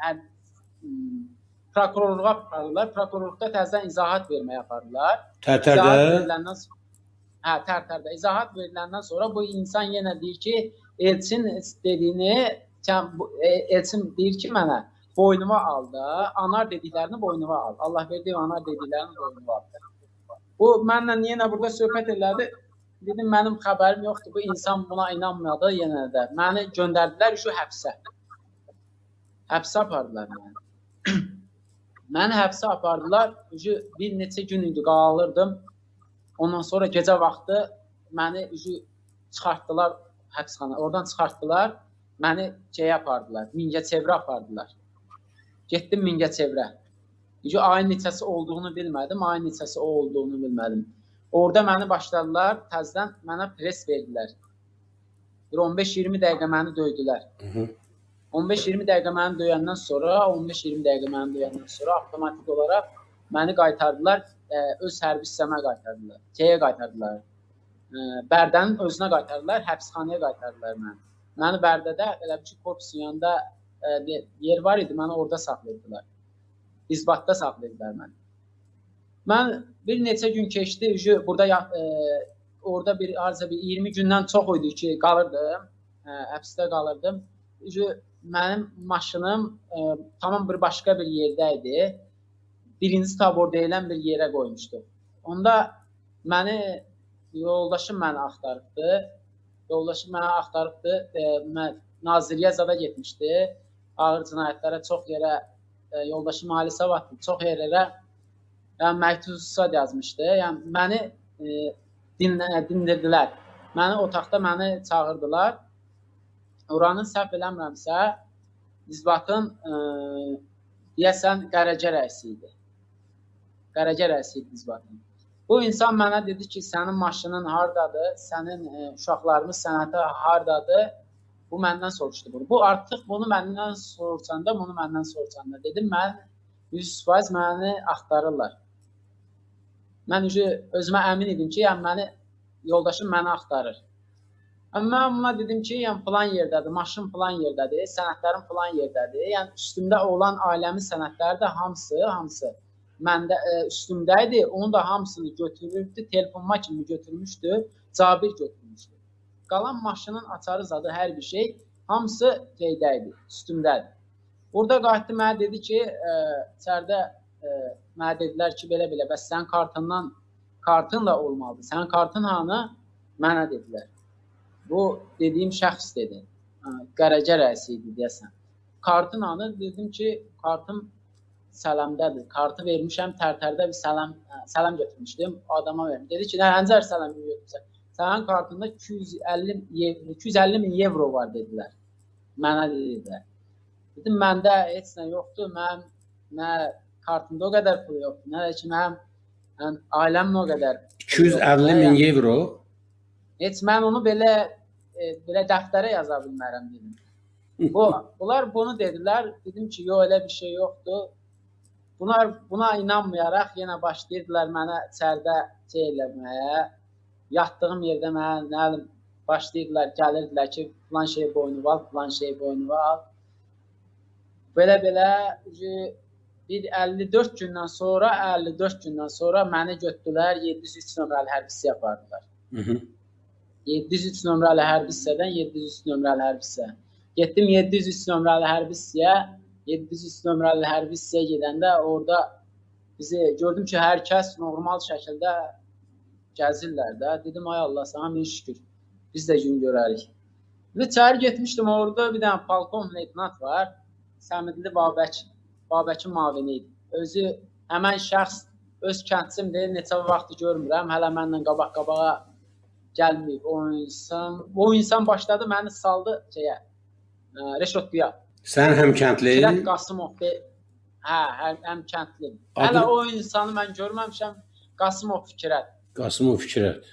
prokurorluğa apardılar. Prokurorluqda təzədən izahat verməyə apardılar. Tərtərdə? Tərtərdə. İzahat veriləndən sonra bu insan yenə deyir ki, Elçin deyir ki, mənə boynuma al da, anar dediklərini boynuma al. Allah verdiyi anar dediklərini boynuma al. Bu, mənlə yenə burada söhbət elədi. Dedim, mənim xəbərim yoxdur. Bu insan buna inanmadı yenə də. Məni göndərdilər həbsə. Həbsə apardılar məni. Məni həbsə apardılar. Bir neçə gün idi qalırdım. Ondan sonra gecə vaxtı məni çıxartdılar həbsxana. Oradan çıxartdılar. Məni apardılar. Mingəçevrə apardılar. Getdim Mingəçevrə. Ayın neçəsi olduğunu bilmədim. Orada məni başladılar. Təzədən mənə pres verdilər. 15-20 dəqiqə məni döydülər. 15-20 dəqiqə məni döyəndən sonra avtomatik olaraq məni qaytardılar. Öz hərbi hissəmə qaytardılar. Qaytardılar. Bərdənin özünə qaytardılar. Həbsxanaya qaytardılar məni. Məni Bərdədə elə bir korpusun yanında yer var idi, məni orada saxlayırdılar. İzbatda saxlayırdılar məni. Mən bir neçə gün keçdi, orada bir 20 gündən çox idi ki, qalırdım, həbsdə qalırdım. Mənim maşınım tamam bir başqa bir yerdə idi. Birinci tabor deyilən bir yerə qoymuşdu. Onda yoldaşım məni axtarıbdı. Nazirliyə zada getmişdi. Ağır cinayətlərə çox yerə, yoldaşım Ali Savadlı çox yerlərə məktubsat yazmışdı. Yəni, məni dindirdilər. Məni otaqda çağırdılar. Oranın səhv eləmirəmsə, İzbatın deyəsən Qərəcə rəisi idi. İzbatın. Bu insan mənə dedi ki, sənin maşının hardadır, sənin uşaqlarımız sənətə hardadır, bu məndən soruşdu. Bu artıq bunu məndən soruşanda, dedim, mən 100% məni axtarırlar. Mən özümə əmin idim ki, yoldaşım məni axtarır. Mən buna dedim ki, filan yerdədir, maşın filan yerdədir, sənətlərim filan yerdədir. Yəni, üstümdə olan ailəmin sənətləri də hamısı məndə üstümdəydi. Onu da hamısını götürürdü, telefonuma kimi götürmüşdü, Cabir götürmüşdü. Qalan maşının açarı zadı, hər bir şey, hamısı üstümdədir. Orada qayıtdı, mənə dedi ki, içəridə mənə dedilər ki, belə-belə, bəs sənin kartın da olmalıdır. Sənin kartın hanı? Mənə dedilər. Bu dediyim şəxs dedi. Qərəcə rəisi idi deyəsən. Kartın hanı? Dedim ki, kartım sələmdədir. Kartı vermişəm, tərtərdə bir sələm götürmüşdüm. Adama verdim. Dedi ki, Həncər sələmi götürmüşəm. Sənin kartında 250 min evro var, dedilər. Mənə dedilər. Dedim, məndə heç nə yoxdur. Nə kartımda o qədər pul yoxdur. Nə də ki, mənim ailəmin o qədər. 250 min evro? Heç mən onu belə dəftərə yaza bilmərəm, dedim. Bunlar bunu dedilər. Dedim ki, yox, elə bir şey yoxdur. Buna inanmayaraq yenə başlayırdılar mənə içəridə eləməyə. Yatdığım yerdə mənə başlayırdılar, gəlirdilər ki, filan şey boynu al, filan şey boynu al. Belə-belə bir 54 gündən sonra məni götürdülər, 703 nömrəli hərbi hissəyə apardılar. 703 nömrəli hərbi hissədən 703 nömrəli hərbi hissəyə. Getdim 703 nömrəli hərbi hissəyə. 703 nömrəli hərbi hissəyə gedəndə orada bizi gördüm ki, hər kəs normal şəkildə gəzirlər də. Dedim, ay Allah, sana min şükür. Biz də gün görərik. Bir içəri getmişdim, orada bir dənə polkovnik leytenant var. Səmidli Babəkin mavini idi. Özü həmən şəxs öz kəndçimdir, neçə vaxtı görmürəm. Hələ mənlə qabaq-qabağa gəlməyib o insan başladı, məni saldı reşotluya. Sən həm kəndli? Firət Qasımov. Hə, həm kəndli. Hələ o insanı mən görməmişəm. Qasımov Fikrət. Qasımov Fikrət.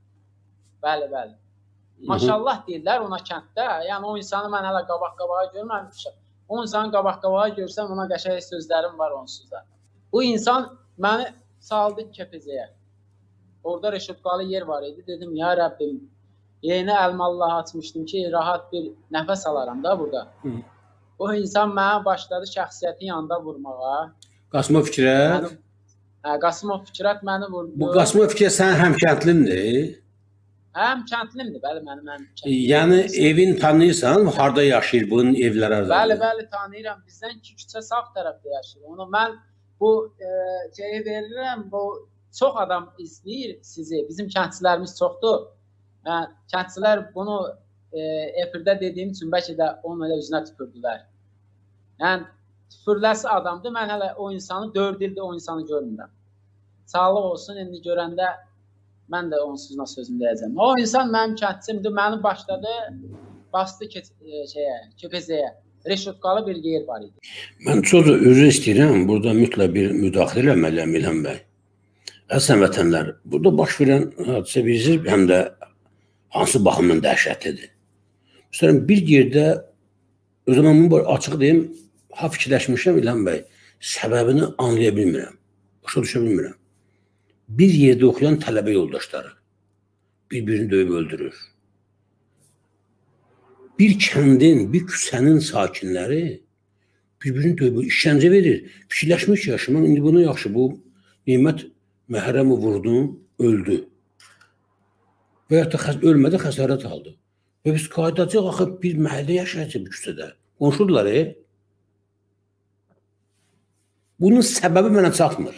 Bəli. Maşallah deyirlər ona kənddə. Yəni o insanı mən hələ qabaq-qabağa görməmişəm. O insanı qabaq-qabağa görsəm ona qəşəng sözlərim var onsuz da. Bu insan məni saldı KPZ-yə. Orada reşotkalı yer var idi. Dedim, ya Rəbbim, yeni əlmallah açmışdım ki, rahat bir nəfəs alaram da burada. O insan mənə başladı şəxsiyyətin yanında vurmağa. Qasımov Fikrət? Qasımov Fikrət məni vurdu. Bu Qasımov Fikrət sən həm kəndlindir? Həm kəndlimdir, bəli, mənim kəndlim. Yəni evin tanıyırsan, harada yaşayır bunun evlər arasında? Bəli, tanıyıram. Bizdən 2 küçə sağ tərəfdə yaşayır. Onu mən bu şeyi verirəm, bu çox adam izləyir sizi. Bizim kəndçilərimiz çoxdur. Kəndçilər bunu efirdə dediyim üçün bəlkə də onun elə üzünə tüpürdülər. Yəni, tüpürləsi adamdır. Mən hələ o insanı 4 ildir o insanı görmürəm. Sağlıq olsun, indi görəndə mən də onsuzla sözümü deyəcəm. O insan mənim kəndçimdir. Məni başladı, bastı KPZ-yə. Reşotkalı bir yer var idi. Mən çox üzr istəyirəm. Burada mütləq bir müdaxilə eləməliyəm İlham bəy. Əslən vətənlər, burada baş verən hadisə bizi həm də hansı baxımdan dəhşətlidir. Məsələn, bir yerdə, o zaman bunu açıq deyim, fikirləşmişəm İlham bəy, səbəbini anlaya bilmirəm, başa düşə bilmirəm. Bir yerdə oxuyan tələbə yoldaşları bir-birini döyüb öldürür. Bir kəndin, bir küçənin sakinləri bir-birini döyüb işgəncə verir. Fikirləşmiş yaşamam, indi bunu yaxşı, bu Nimət Məhrəmi vurdum, öldü. Və ya da ölmədi, xəsarət aldı. Və biz qaydacaq axıb bir məhəldə yaşayacaq bir küçədə. Qonşudular, Bunun səbəbi mənə çatmır.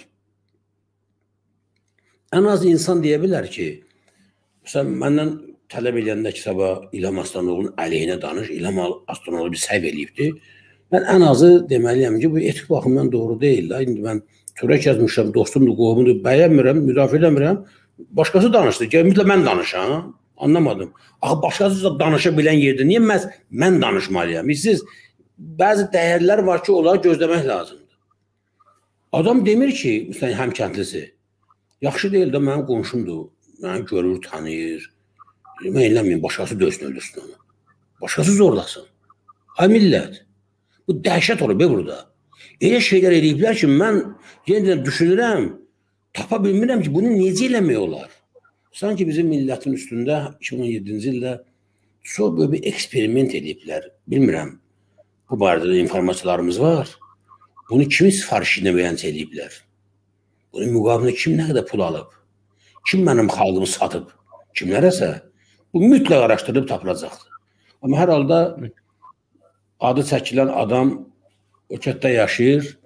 Ən az insan deyə bilər ki, məsələn, məndən tələb edəndə kitaba İlham Aslanoğlu'nun əleyhinə danış, İlham Aslanoğlu bir səhv eləyibdir. Mən ən azı deməliyəm ki, bu etik baxımdan doğru deyil. İndi mən törək yazmışam, dostumdur, qohumdur, bəyənmirəm, müdafiə eləmirəm. Başqası danışdı. Mütləq mən danışam. Anlamadım. Axı başqası da danışa bilən yerdə niyə mən danışmalıyam? Siz bəzi dəyərlər var ki, onları gözləmək lazımdır. Adam demir ki, məsələn, həm kəndlisi, yaxşı deyil də mənim qonşumdur. Məni görür, tanıyır. Mən eləməyim, başqası döysün, öldürsün onu. Başqası zorlasın. Ay millət, bu dəhşət olur be burada. Elə şeylər eləyiblər ki, mən yeniden düşünürəm, tapa bilmirəm ki, bunu necə eləmək olar? Sanki bizim millətin üstündə 2017-ci ildə çox böyle bir eksperiment ediblər. Bilmirəm, bu barədə informasiyalarımız var. Bunu kimin sifarişinə müəyyən ediblər? Bunun müqabilində kim nə qədər pul alıb? Kim mənim xalqımı satıb? Kimlərəsə? Bu mütləq araşdırılıb tapılacaqdır. Amma hər halda adı çəkilən adam o kətdə yaşayır.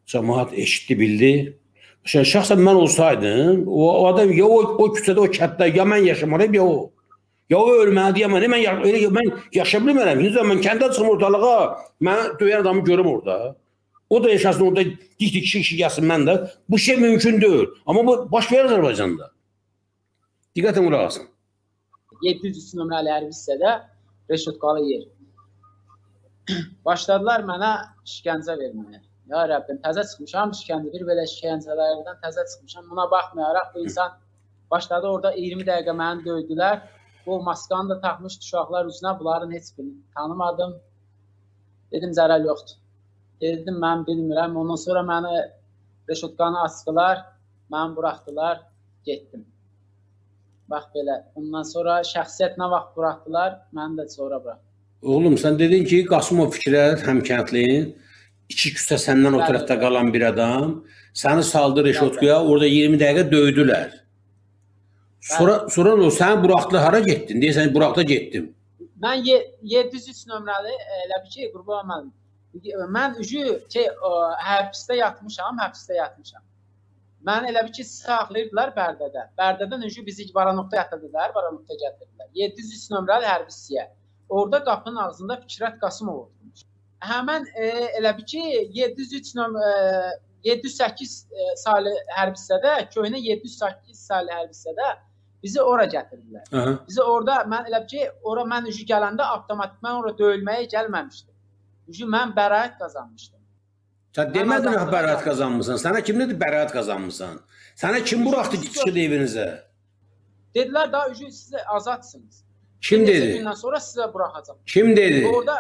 Cəmaət eşitdi, bildi. Şəxsən mən olsaydım, o adam ya o küçədə, o kətdə ya mən yaşamalıyım ya o. Ya o ölməlidir ya mən yaşaya bilmərəm. Mən kəndə çıxım ortalığa, mən döyən adamı görüm orada. O da yaşasın orada, dik kişi gəlsin mən də. Bu şey mümkün deyil. Amma bu baş verir Azərbaycanda. Diqqətin qulaq asın. 703 nömrəli hərbi hissədə reşotkalı yer. Başladılar mənə işgəncə verməyə. Ya Rəbbim, təzə çıxmışam, bir belə işgəncələrdən təzə çıxmışam. Buna baxmayaraq bu insan başladı orada 20 dəqiqə məni döydülər. Bu maskanı da taxmışdı uşaqlar üzünə, bunların heç birini tanımadım. Dedim, zərər yoxdur. Dedim, mən bilmirəm. Ondan sonra məni reşotkanı açdılar, məni buraxdılar, getdim. Bax belə. Ondan sonra şəxsiyyət nə vaxt buraxdılar, məni də sonra buraxdı. Oğlum, sən dedin ki, Qasımov Fikrət həmkəndliyin, 2 küçə səndən o tərəfdə qalan bir adam, səni saldı reşotkaya, orada 20 dəqiqə döydülər. Sonra o səni buraxdı, hara getdin? Deyəsən, buraxda getdim. Mən 703 nömrəli, elə bir ki, qurban olmadım. Mən həbsdə yatmışam. Mən elə bir ki, saxlayırdılar Bərdədə. Bərdədən bizi Baranokda yatırdılar, Baranokda gətirdilər. 703 nömrəli hərbi hissəyə. Orada qapının ağzında Fikrət Qasımov oturmuş. Həmən elə bir ki, 708 saylı hərbi hissədə, köhnə 708 saylı hərbi hissədə bizi ora gətirdilər. Bizi orada, mən elə bir ki, ora mən gələndə avtomatik, mən ora döyülməyə gəlməmişdim. Mən bəraət qazanmışdım. Sən demədin ki, bəraət qazanmışsan. Sənə kim dedi bəraət qazanmışsan? Sənə kim buraxdı ki, çıxdı evinizə? Dedilər, daha siz azadsınız. Kim dedi? Gündən sonra sizə buraxacam. Kim dedi? Orada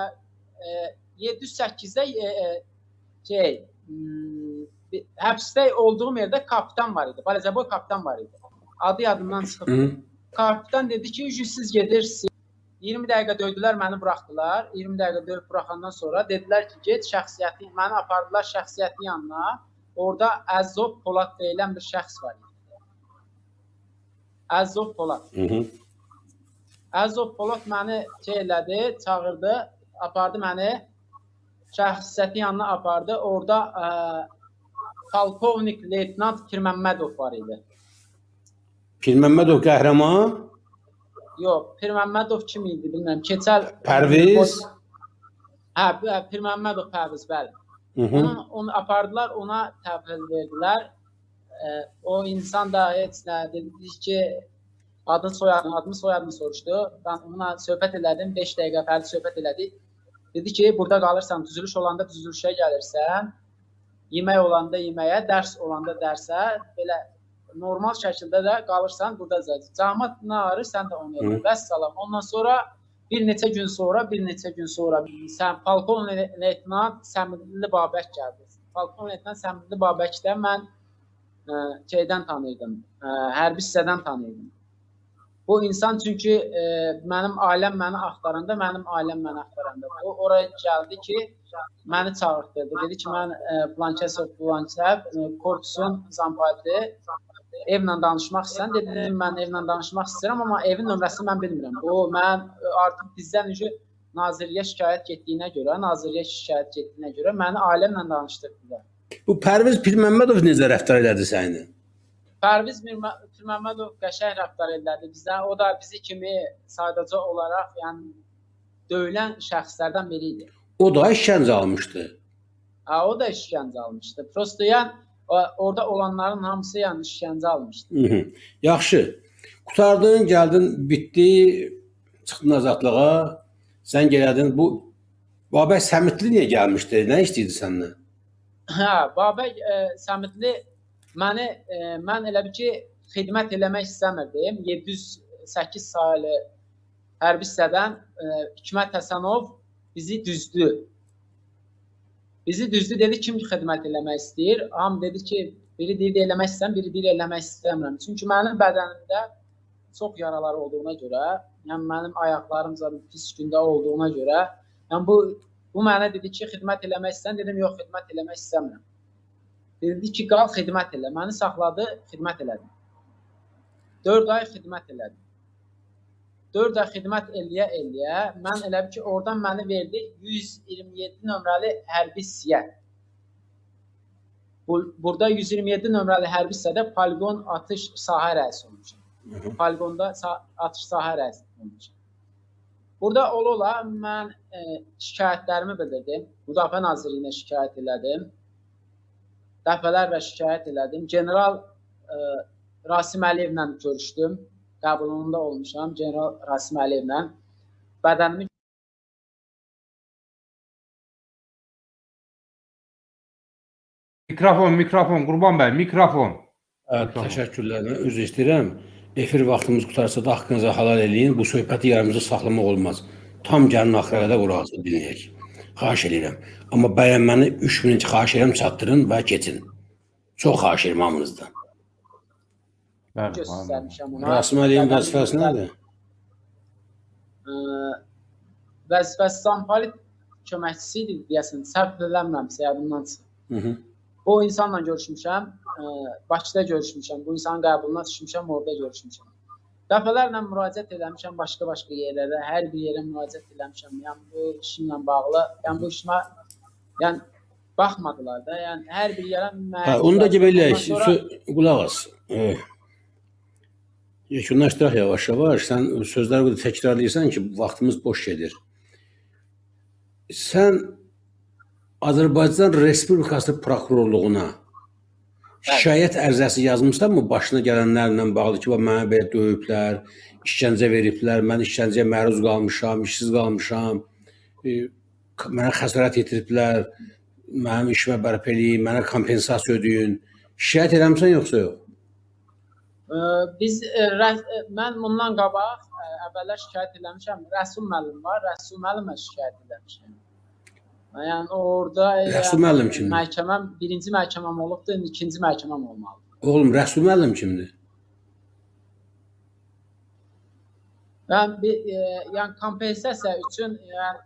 708-də həbsdə olduğum yerdə kapitan var idi. Balacaboy kapitan var idi. Adı yadımdan çıxıb. Kapitan dedi ki, siz gedirsiniz. 20 dəqiqə döydülər, məni buraxdılar. 20 dəqiqə döyüb buraxandan sonra dedilər ki, get şəxsiyyəti, məni apardılar şəxsiyyətin yanına. Orada Əzzov Polad deyilən bir şəxs var idi. Əzzov Polad. Əzzov Polad məni elədi, çağırdı, apardı məni, şəxsiyyətin yanına apardı. Orada Polkovnik Leytenant Pirməmmədov var idi. Pirməmmədov qəhrəman? Yox, Pirməmmədov kim idi, bilmirəm. Keçəl... Pərviz? Hə, Pirməmmədov Pərviz, bəli. Onu apardılar, ona təhvil verdilər. O insan da heç nə, dedi ki, adını soyadını soruşdu. Ben ona söhbət elədim, 5 dəqiqə fərdi söhbət elədik. Dedi ki, burada qalırsan, düzülüş olanda düzülüşə gəlirsən, yemək olanda yeməyə, dərs olanda dərsə, belə normal şəkildə də qalırsan, burada cəmaət nə arır, sən də onu yapın. Vəssalam. Ondan sonra bir neçə gün sonra sən Polkovnik Leytenant Səmidli Babək gəldi. Polkovnik Leytenant Səmidli Babək də mən şeydən tanıyırdım, hərbi hissədən tanıyırdım. Bu insan çünki mənim ailəm məni axtaranda, o oraya gəldi ki, məni çağırtdırdı. Dedi ki, mən Blankesov, korpusun zampaydı, evlə danışmaq istəyirəm. Dedim, mən evlə danışmaq istəyirəm, amma evin nömrəsini mən bilmirəm. O, mən artıq bizdən Nazirliyə şikayət getdiyinə görə, məni ailəmlə danışdırdılar. Bu Pərviz Pirməmmədov necə rəftar elədi səni? Pərviz Pirməmmədov qəşəng rəftar elədi bizdən. O da bizi kimi sadəcə olaraq, yəni döyülən şəxslərdən biri idi. O da işgəncə almışdı. O da işgəncə almışdı. Prosto yəni orada olanların hamısı yəni işgəncə almışdı. Yaxşı. Qutardın, gəldin, bitdi, çıxdın azadlığa, sən gələdin. Bu Babək Səmidli niyə gəlmişdi? Nə istəyirdi səndən? Babək Səmidli mən elə bir ki, xidmət eləmək istəmirdim. 708 saylı hərbi hissədən Hikmət Həsənov bizi düzdü. Bizi düzdü, dedi kim xidmət eləmək istəyir? Ham dedi ki, biri deyir eləmək istəyirəm, biri deyir eləmək istəmirəm. Çünki mənim bədənimdə çox yaralar olduğuna görə, yəni mənim ayaqlarım pis gündə olduğuna görə, yəni bu mənə dedi ki, xidmət eləmək istəyirəm. Dedim, yox, xidmət eləmək istəmirəm. Dedi ki, qal xidmət elə. Məni saxladı, xidmət elədim. 4 ay xidmət elədim. 4 ay xidmət eləyə, mən elə bir ki, oradan məni verdi 127 nömrəli hərbi hissəyə. Burada 127 nömrəli hərbi hissədə poligon atış sahə rəisi olmuşam. Poligonda atış sahə rəisi olmuşam. Burada ola mən şikayətlərimi bildirdim. Müdafiə Nazirliyinə şikayət elədim. Dəfələrlə şikayət elədim. General Rasim Əliyevlə görüşdüm. Qəbulunda olmuşam. General Rasim Əliyevlə. Bədənimi Mikrofon, Qurban bəy, mikrofon. Təşəkkürlər, üzr istəyirəm. Efir vaxtımız qutarsa da haqqınıza halal eləyin. Bu söhbəti yarımızda saxlamaq olmaz. Tam gəlin axıra qədər qulağınızı dinləyək. Xahiş edirəm. Amma bəyənməni 3000 xahiş edirəm çatdırın və keçin. Çox xahiş edirəm hamınızdan. Rasim Əliyevin vəzifəsi nədir? Vəzifəsi Zampolit köməkçisi idi deyəsən. Səhv eləmirəmsə, yadımdansa. O insanla görüşmüşəm, Bakıda görüşmüşəm, bu insanın qəbuluna düşmüşəm, orada görüşmüşəm. Dəfələrlə müraciət eləmişəm başqa-başqa yerlərə, hər bir yerə müraciət eləmişəm. Yəni bu işimlə bağlı, yəni bu işimə baxmadılar da, yəni hər bir yerə onu da gələk, qulaq as. Yekunlaşdıraq yavaş-yavaş, sən sözləri təkrarlayırsan ki, vaxtımız boş gedir. Sən Azərbaycan Respublikası prokurorluğuna şikayət ərizəsi yazmışsan mı başına gələnlərlə bağlı ki, mənə belə döyüblər, işgəncə veriblər, mən işgəncəyə məruz qalmışam, işsiz qalmışam, mənə xəsarət yetiriblər, mənim işimə bərpa eləyin, mənə kompensasiya ödəyin. Şikayət eləmişsən yoxsa yox? Mən bundan qabaq əvvəllər şikayət eləmişəm. Rəsul müəllim var, Rəsul müəllimə şikayət eləmişəm. Yəni orada Rəsul müəllim kimdir? Məhkəməm, birinci məhkəməm olubdur, ikinci məhkəməm olmalıdır. Oğlum, Rəsul müəllim kimdir? Yəni kompensasiya üçün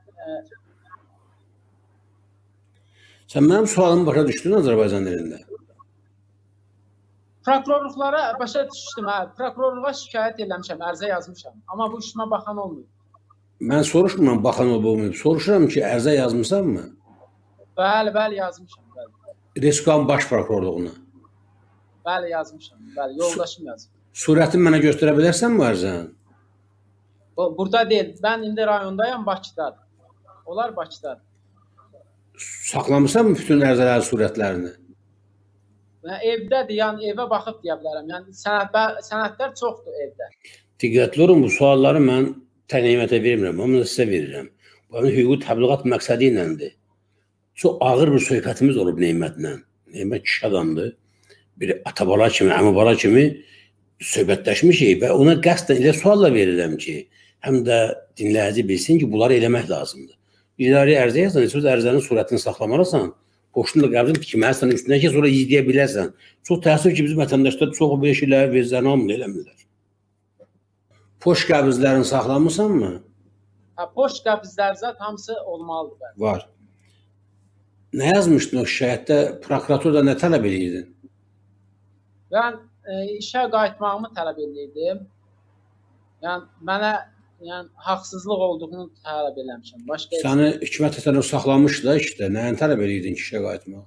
sən mənim sualımı başa düşdün Azərbaycan dilində? Prokurorluqlara başa düşdüm, prokurorluğa şikayət eləmişəm, ərizə yazmışam. Amma bu işimə baxan olmuyor. Mən soruşmuram baxan olmayıb. Soruşuram ki, ərizə yazmışsanmı? Bəli, yazmışam. Respublikanın baş prokurorluğuna. Bəli, yazmışam. Bəli, yoldaşım yazıb. Surətini mənə göstərə bilərsən bu ərizəni? Burada deyil. Mən indi rayondayam, Bakıdadır. Onlar Bakıdadır. Saxlamısan mı bütün ərizələrin surətlərini? Evdədir, yəni evə baxıb deyə bilərəm. Yəni sənədlər çoxdur evdə. Diqqətli olun, bu sualları mən tənəymətə vermirəm, amma sizə verirəm. Bu hüquqi təbliğat məqsədi iləndir. Çox ağır bir söhbətimiz olub Neymətlə. Neymət kişi adamdır. Bir atabala kimi, əmibala kimi söhbətləşmişik və ona qəsdən elə sualla verirəm ki, həm də dinləyici bilsin ki, bunları eləmək lazımdır. İdari ərizə yazsan, söz ərizənin surətini saxlamalısan, poçtun da qəbzini tikməlisən, üstündə ki, sonra izləyə bilərsən. Çox təəssüf ki, bizim vətəndaşlar çox belə şeyləri vezlərini almır, eləmirlər. Poçt qəbizlərini saxlamırsan mı? Poçt qəbizləri zət hamısı olmalıdır. Var. Nə yazmışdın o şikayətdə? Prokuraturda nə tələb edirdin? Mən işə qayıtmağımı tələb edirdim. Yəni mənə haqsızlıq olduğunu tələb eləmişəm. Səni hökumət səni saxlamışdı da işdə. Nəyin tələb edirdin ki, işə qayıtmaq?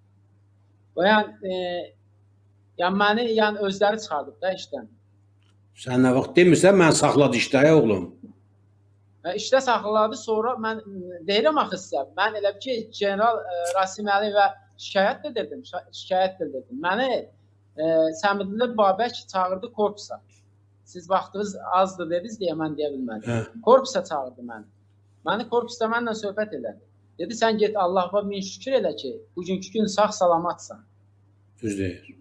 Yəni məni özləri çıxardıb da işdən. Sən nə vaxt demirsən, mən saxladı işdə, oğlum. İşdə saxladı, sonra mən deyirəm axı sizə, mən elə ki, General Rasim Əliyevə şikayət bildirdim. Məni Səmidli Babək çağırdı korpusa. Siz vaxtınız azdır dediniz deyə mən deyə bilmədim. Korpusa çağırdı məni. Məni korpusda mənlə söhbət elədi. Dedi, sən get Allah'a min şükür elə ki, bugünkü gün sağ salamatsan. Düz deyir.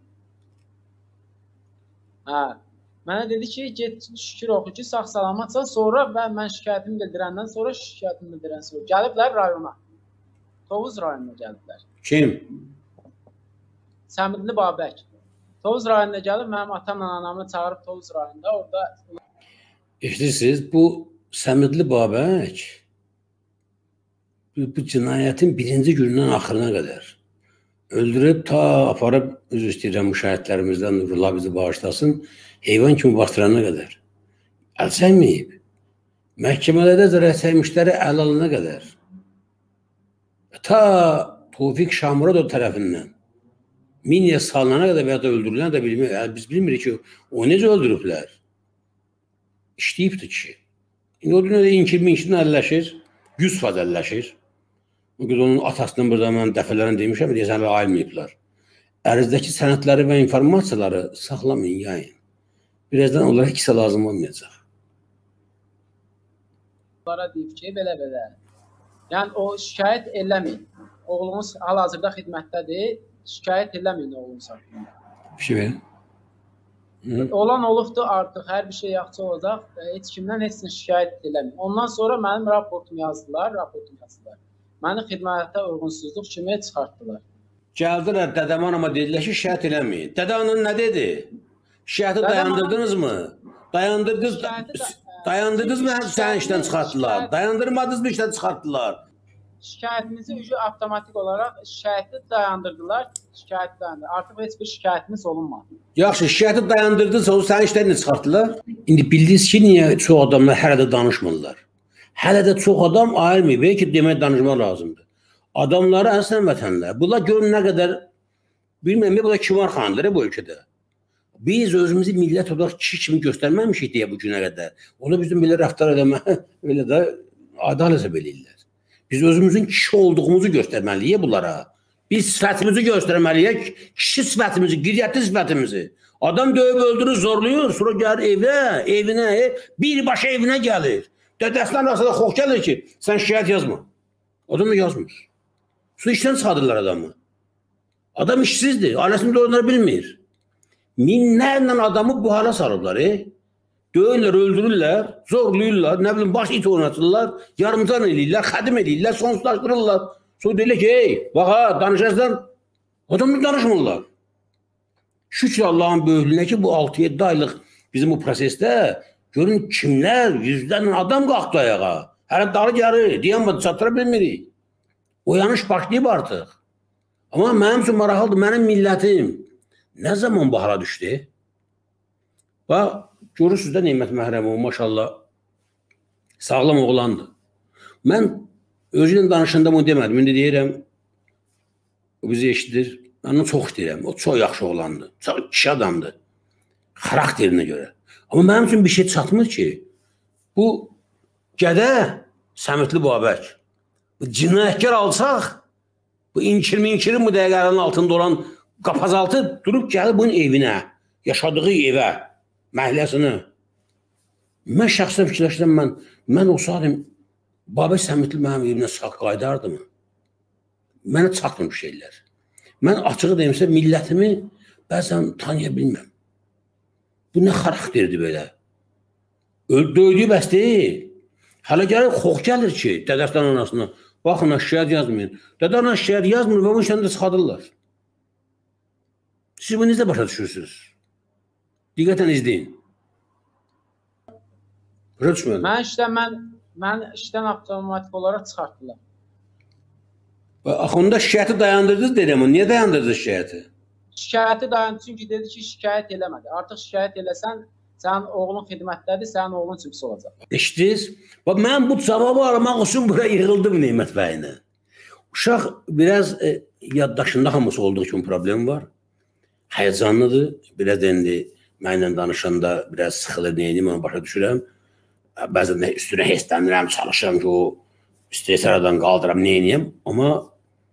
Mənə dedi ki, get şükür oxu ki, sağ salamatsan. Sonra mən şikayətimi bildirəndən sonra gəliblər rayona. Tovuz rayonuna gəliblər. Kim? Səmidli Babək. Tovuz rayonuna gəlib, mənim atamla anamı çağırıb Tovuz rayonunda. Orada eşidirsiniz, bu Səmidli Babək bu cinayətin birinci günündən axırına qədər öldürüb, ta aparıb, üzr istəyirəm müşahidlərimizdən Nurullah bizi bağışlasın, heyvan kimi batırana qədər. Əl çəkməyib. Məhkəmələrdə zərər çəkmişləri əl alana qədər. Ta Tofiq Şamurad o tərəfindən Minya salınana qədər və ya da öldürülənə də bilmirik. Yəni, biz bilmirik ki, o necə öldürüblər. İşləyibdir ki. İndi o dünyada inkir-minkirdən əlləşir, 100% əlləşir. Onun atasının burada mən dəfələrini demişəm, deyəsən ayılmayıblar. Ərizdəki sənədləri və informasiyaları saxlamayın, yayın. Birazdan onlara kisə lazım olmayacaq. Onlara deyib ki, belə-belə. Yəni, o şikayət eləməyin. Oğlunuz hal-hazırda xidmətdədir, şikayət eləməyin oğlunuz haqqında. Bir şey verin. Olan olubdur artıq, hər bir şey yaxşı olacaq, heç kimdən heç şikayət eləməyin. Ondan sonra mənim raportumu yazdılar. Məni xidmətə uyğunsuzluq kimi çıxartdılar. Gəldilər dədəm anama dedilər ki, şikayət eləməyin. Dədə anan nə dedi? Şikayəti dayandırdınız mı? Dayandırdınız mı səni işdən çıxartdılar? Dayandırmadınız mı işdən çıxartdılar? Şikayətimizi avtomatik olaraq şikayəti dayandırdılar. Artıq heç bir şikayətimiz olunmadı. Yaxşı, şikayəti dayandırdınsa o səni işdən çıxartdılar? İndi bildiniz ki, niyə çox adamlar hələ də danışmırlar? Hələ də çox adam ayırmıyor. Belki demək danışmaq lazımdır. Adamları əslən vətənlər. Bunlar görün nə qədər, bilməm, bu da kimarxandır bu ölkədə. Biz özümüzü millət olaraq kişi kimi göstərməmişik deyə bu günə qədər. Onu bizim belə rəftar eləmək, elə də adı hesab eləyirlər. Biz özümüzün kişi olduğumuzu göstərməliyik bunlara. Biz sifətimizi göstərməliyik, kişi sifətimizi, qiriyyətli sifətimizi. Adam döyüb öldürür, zorluyor, sonra gəlir evinə, birbaşa evinə gəlir. Dədəsindən arasında xox gəlir ki, sən şikayət yazma. Adam da yazmır. Su işdən çıxadırlar adamı. Adam işsizdir, ailəsini doğruları bilmir. Minlərlə adamı bu hala sarıblar. Döyürlər, öldürürlər, zorluyurlar, nə bilim, baş it oynatırlar, yarımcan eləyirlər, xədim eləyirlər, sonsuzlaşdırırlar. Sonra deyirlər ki, bax ha, danışarsan, adamla danışmırlar. Şükür Allah'ın böyüklüğüne ki bu 6-7 aylıq bizim bu prosesdə görün kimlər, yüzlərlə adam qalxdı ayağa. Hələ dalı gəlir, deyəmədi, çatıra bilmirik. O yanış başlayıb artıq. Amma mənim üçün maraqlıdır, mənim millətim nə zaman bu hala düşdü? Bax, görürsünüz də Neymət Məhrəmov, maşallah, sağlam oğlandır. Mən özüylə danışanda bunu demədim, indi deyirəm, o bizi eşidir, mən onu çox istəyirəm, o çox yaxşı oğlandır, çox kişi adamdır, xarakterinə görə. Amma mənim üçün bir şey çatmır ki, bu gədə Səmitli Babək, bu cinayətkar alsaq, bu inkir-minkirin bu dəqiqələrin altında olan qapazaltı durub gəlir bunun evinə, yaşadığı evə, məhəlləsinə. Mən şəxsən fikirləşdim, mən olsaydım, Babək Səmitli mənim evimə sağ qaydardı mı? Mənə çatmır şeylər. Mən açığı deyimsə, millətimi bəzən tanıya bilməm. Bu nə xarakterdir belə? Döydüyü bəs deyil. Hələ gəlir, xox gəlir ki, dədəfdən anasına. Baxın, şikayət yazmayın. Dədə ana şikayət yazmır və bu işdən də çıxadırlar. Siz bunu necə başa düşürsünüz? Diqqətən izləyin. Başa düşmədim. Mən işdən avtomatik olaraq çıxartdılar. Axı onda şikayəti dayandırdınız dedim. Niyə dayandırdınız şikayəti? Şikayəti dayandırdı çünki dedi ki, şikayət eləmədi. Artıq şikayət eləsən, sənin oğlun xidmətdədir, sənin oğlun üçün pis olacaq. Eşitdiniz? Mən bu cavabı aramaq üçün buraya yığıldım Neymət bəyinə. Uşaq biraz yaddaşında hamısı olduğu kimi problem var. Həyəcanlıdır. Biraz indi mənlə danışanda biraz sıxılır, neyini mən başa düşürəm. Bəzən də üstünə hesslənirəm, çalışıram ki, o stresi aradan qaldıram, neyiniyəm. Amma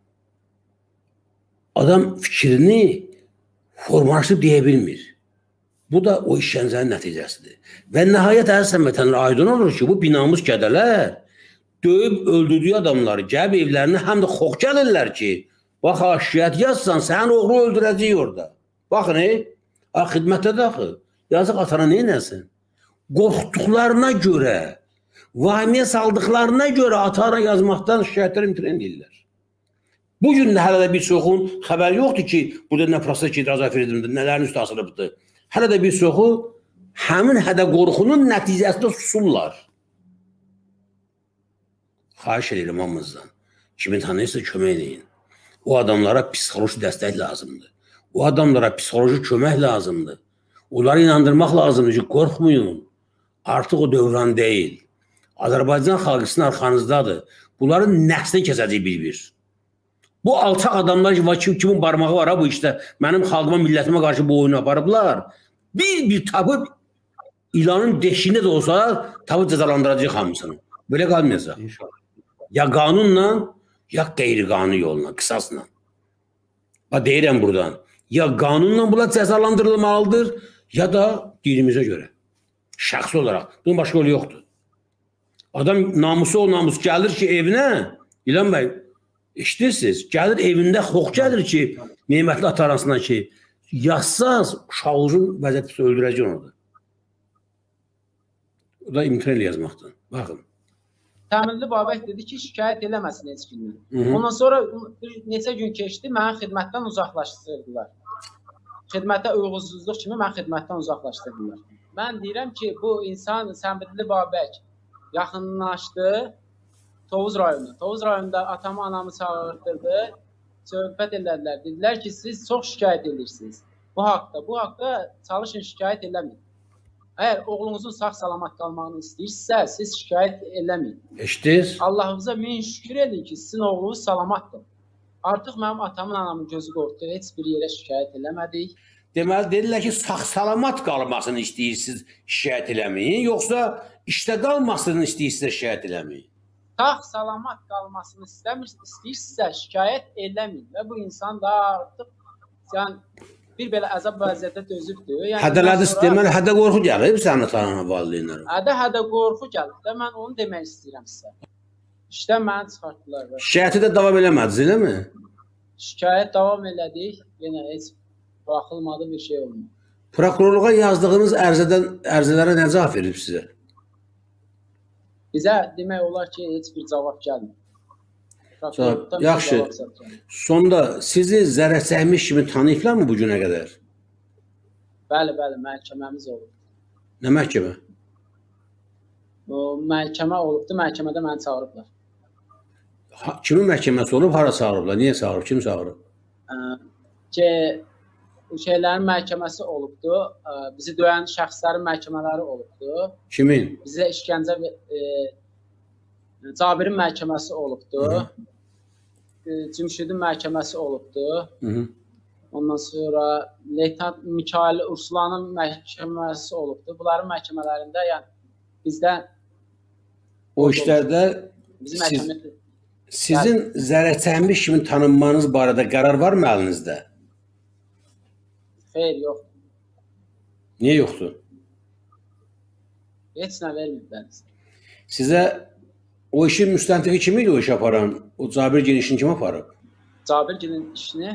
adam fikrini formalaşıb deyə bilmir. Bu da o işgəncənin nəticəsidir. Və nəhayət əziz vətəndaşlar aydın olur ki, bu binamız qədələr döyüb öldürdüyü adamları gəlib evlərinə həm də xox gəlirlər ki, bax, şikayət yazsan, sənin oğlu öldürəcək orada. Baxın, xidmətdə də axı, yazıq atana neynəsin? Qorxduqlarına görə, vahimiyə saldıqlarına görə atara yazmaqdan şikayətlər imtina edirlər. Bugün də hələ də bir çoxun xəbəri yoxdur ki, burada nə proses ki, icazə verilmişdir, nələrin üstü asılıbdır. Hələ də bir çoxu həmin hədə qorxunun nəticəsində susurlar. Xahiş edirəm hamımızdan. Kimi tanıyırsa kömək edin. O adamlara psixoloji dəstək lazımdır. O adamlara psixoloji kömək lazımdır. Onları inandırmaq lazımdır ki, qorxmayın. Artıq o dövran deyil. Azərbaycan xalqısının arxanızdadır. Bunların nəslini kəsəcək bir-bir. Bu alçaq adamlar ki, kimin barmağı var ha bu işte. Mənim xalqıma, millətimə qarşı bu oyunu aparıblar. Bir tapıb ilanın deşiyində də olsa tapıb cəzalandıracaq hamısını. Belə qalmayacaq. İnşallah. Ya qanunla, ya qeyri-qanuni yolla, qisasla. Bax deyirəm buradan. Ya qanunla bunlar cəzalandırılmalıdır, ya da dinimizə görə. Şəxsi olaraq. Bunun başqa yolu yoxdur. Adam namusu o namus gəlir ki evinə, İlhan bəy, eşidirsiniz, gəlir evində xox gəlir ki, Nemətli ata arasından ki, yazsaz uşağınızın vəziyyəti öldürəcək onu. O da imtina ilə yazmaqdır. Baxın. Təminli Babək dedi ki, şikayət eləməsin heç kimi. Ondan sonra bir neçə gün keçdi, məni xidmətdən uzaqlaşdırdılar. Xidmətə uyğunsuzluq kimi məni xidmətdən uzaqlaşdırdılar. Mən deyirəm ki, bu insan Səmbidli Babək yaxınlaşdı Tovuz rayonu. Tovuz rayonunda atamı, anamı çağırtdırdı, söhbət elədilər. Dedilər ki, siz çox şikayət edirsiniz bu haqda. Bu haqda çalışın şikayət eləməyin. Əgər oğlunuzun sağ-salamat qalmağını istəyirsə, siz şikayət eləməyin. Eşidir? Allahınıza min şükür edin ki, sizin oğlunuz salamatdır. Artıq mənim atamın, anamın gözü qorxdu. Heç bir yerə şikayət eləmədik. Deməli, dedilər ki, sağ-salamat qalmasını istəyirsiniz, şikayət eləməyin, yoxsa işdə qalmasını istəyirsinizsə şikayət eləməyin. Sağ-salamat qalmasını istəyirsinizsə şikayət eləməyin. Və bu insan da artıq bir belə əzab vəziyyətə dözübdür. Hədələdiniz, deməli, hədə qorxu gəlib sənin atanına, valideynlərə. Hədə qorxu gəlib də, mən onu demək istəyirəm sizə. İşdən məni çıxartdılar. Şikayəti də davam eləmədiniz, elə mi? Şikayət davam elədik, yenə heç baxılmadı bir şey olmadı. Prokurorluğa yazdığınız ərzələrə nə cavab verib sizə? Bizə demək olar ki, heç bir cavab gəlmir. Yaxşı. Sonda sizi zərər çəkmiş kimi tanıyıblar mı bu günə qədər? Bəli, məhkəməmiz olub. Nə məhkəmə? Məhkəmə olubdu, məhkəmədə məni çağırıblar. Kimin məhkəməsi olub, hara çağırıblar, niyə çağırıb, kim çağırıb? Şeylərin məhkəməsi olubdu, bizi döyən şəxslərin məhkəmələri olubdu. Kimin? Bizə işgəncə Cabirin məhkəməsi olubdu. Cümşüdün məhkəməsi olubdu. Ondan sonra Leytenant Mikail Ursulanın məhkəməsi olubdu. Bunların məhkəmələrində bizdən o işlərdə sizin zərər çəkmiş kimi tanınmanız barədə qərar var mı əlinizdə? Xeyr, yoxdur. Niyə yoxdur? Heç nə verməyiblər. Sizə o işin müstəntiqi kim idi o iş aparan? O Cabirgilin işini kim aparıb? Cabirgilin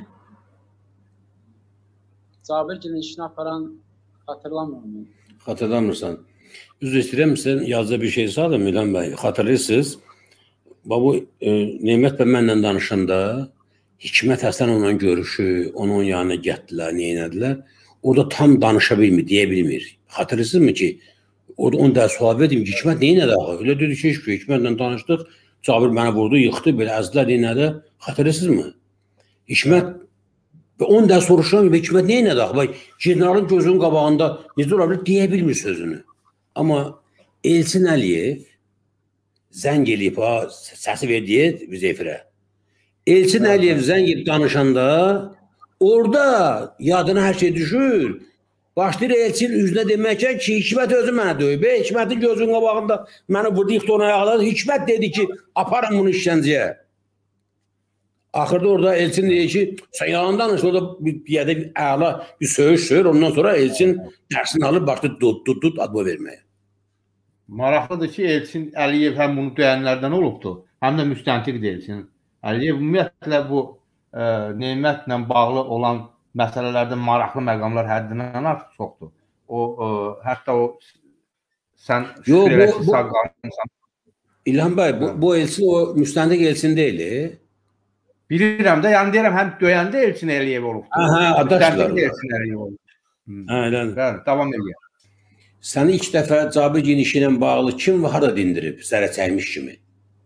işini aparan xatırlamıyorum. Xatırlamırsan. Üzr istəyirəm, sizə yazıda bir şey sağladım İlhan bəy. Xatırlayırsınız. Bu Nemət bəy mənlə danışanda Hikmət Həsən onunla görüşü, onun yanına getdilər, neynədilər. Orada tam danışa bilmir, deyə bilmir. Xatırlayırsınız mı ki, orada 10 dərs sual verdim ki, Hikmət neynədi axı? Elə dedi ki, Hikmətlə danışdıq, Cabir məni vurdu, yıxdı, belə əzdilər, neynədi? Xatırlayırsınız mı? Hikmət 10 dərs soruşuram və Hikmət neynədi axı? Generalın gözünün qabağında necə ola bilir, deyə bilmir sözünü. Amma Elçin Əliyev zəng eləyib, səsi verdiyi biz efirə. Elçin Əliyev zəng edib danışanda orada yadına hər şey düşür. Başlayır Elçin üzünə deməkə ki, Hikmət özü mənə döyüb. Hikmətin gözünün qabağında məni vurdu, yıxdı ona ayaqladı. Hikmət dedi ki, aparın bunu işgəncəyə. Axırda orada Elçin deyir ki, sən yalan danış, orada bir əla bir söyüş söyür. Ondan sonra Elçin dərsini alıb başladı tut adbo verməyə. Maraqlıdır ki, Elçin Əliyev həm bunu döyənlərdən olubdur, həm də müstəntiqdir Elçin Əliyev. Ümumiyyətlə bu Nemətlə bağlı olan məsələlərdə maraqlı məqamlar həddindən artıq çoxdur. Hətta o sən şükür eləsin sağ qalmışsan. İlhan bəy, bu Elçin o müstəntiq Elçin deyil. Bilirəm də, yəni deyirəm, həm döyəndə Elçin Əliyev olubdur. Adaşlar. Elçin Əliyev olubdur. Elədir. Davam edir. Səni ilk dəfə Cabirgilin işi ilə bağlı kim və harada dindirib, zərər çəkmiş kimi?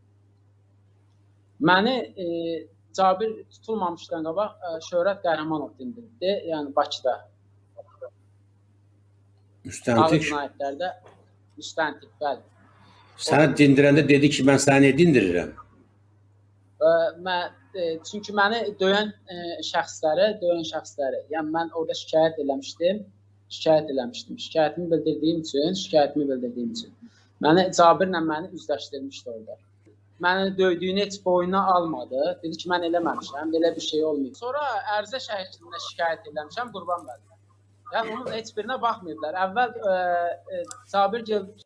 Məni Cabir tutulmamışdan qabaq Şöhrət Qəhrəmanov dindirdi, yəni Bakıda. Müstəntiq? Ağır cinayətlərdə müstəntiq, bəli. Səni dindirəndə dedi ki, mən səni dindirirəm. Çünki məni döyən şəxsləri, yəni mən orada şikayət eləmişdim. Şikayətimi bildirdiyim üçün məni Cabirlə məni üzləşdirmişdi orada. Məni döydüyünü heç boynuna almadı. Dedi ki, mən eləməmişəm, belə bir şey olmayıb. Sonra ərizə şəklində şikayət eləmişəm, Qurban bəylə. Yəni onun heç birinə baxmayıblar. Əvvəl Cabir gəldi.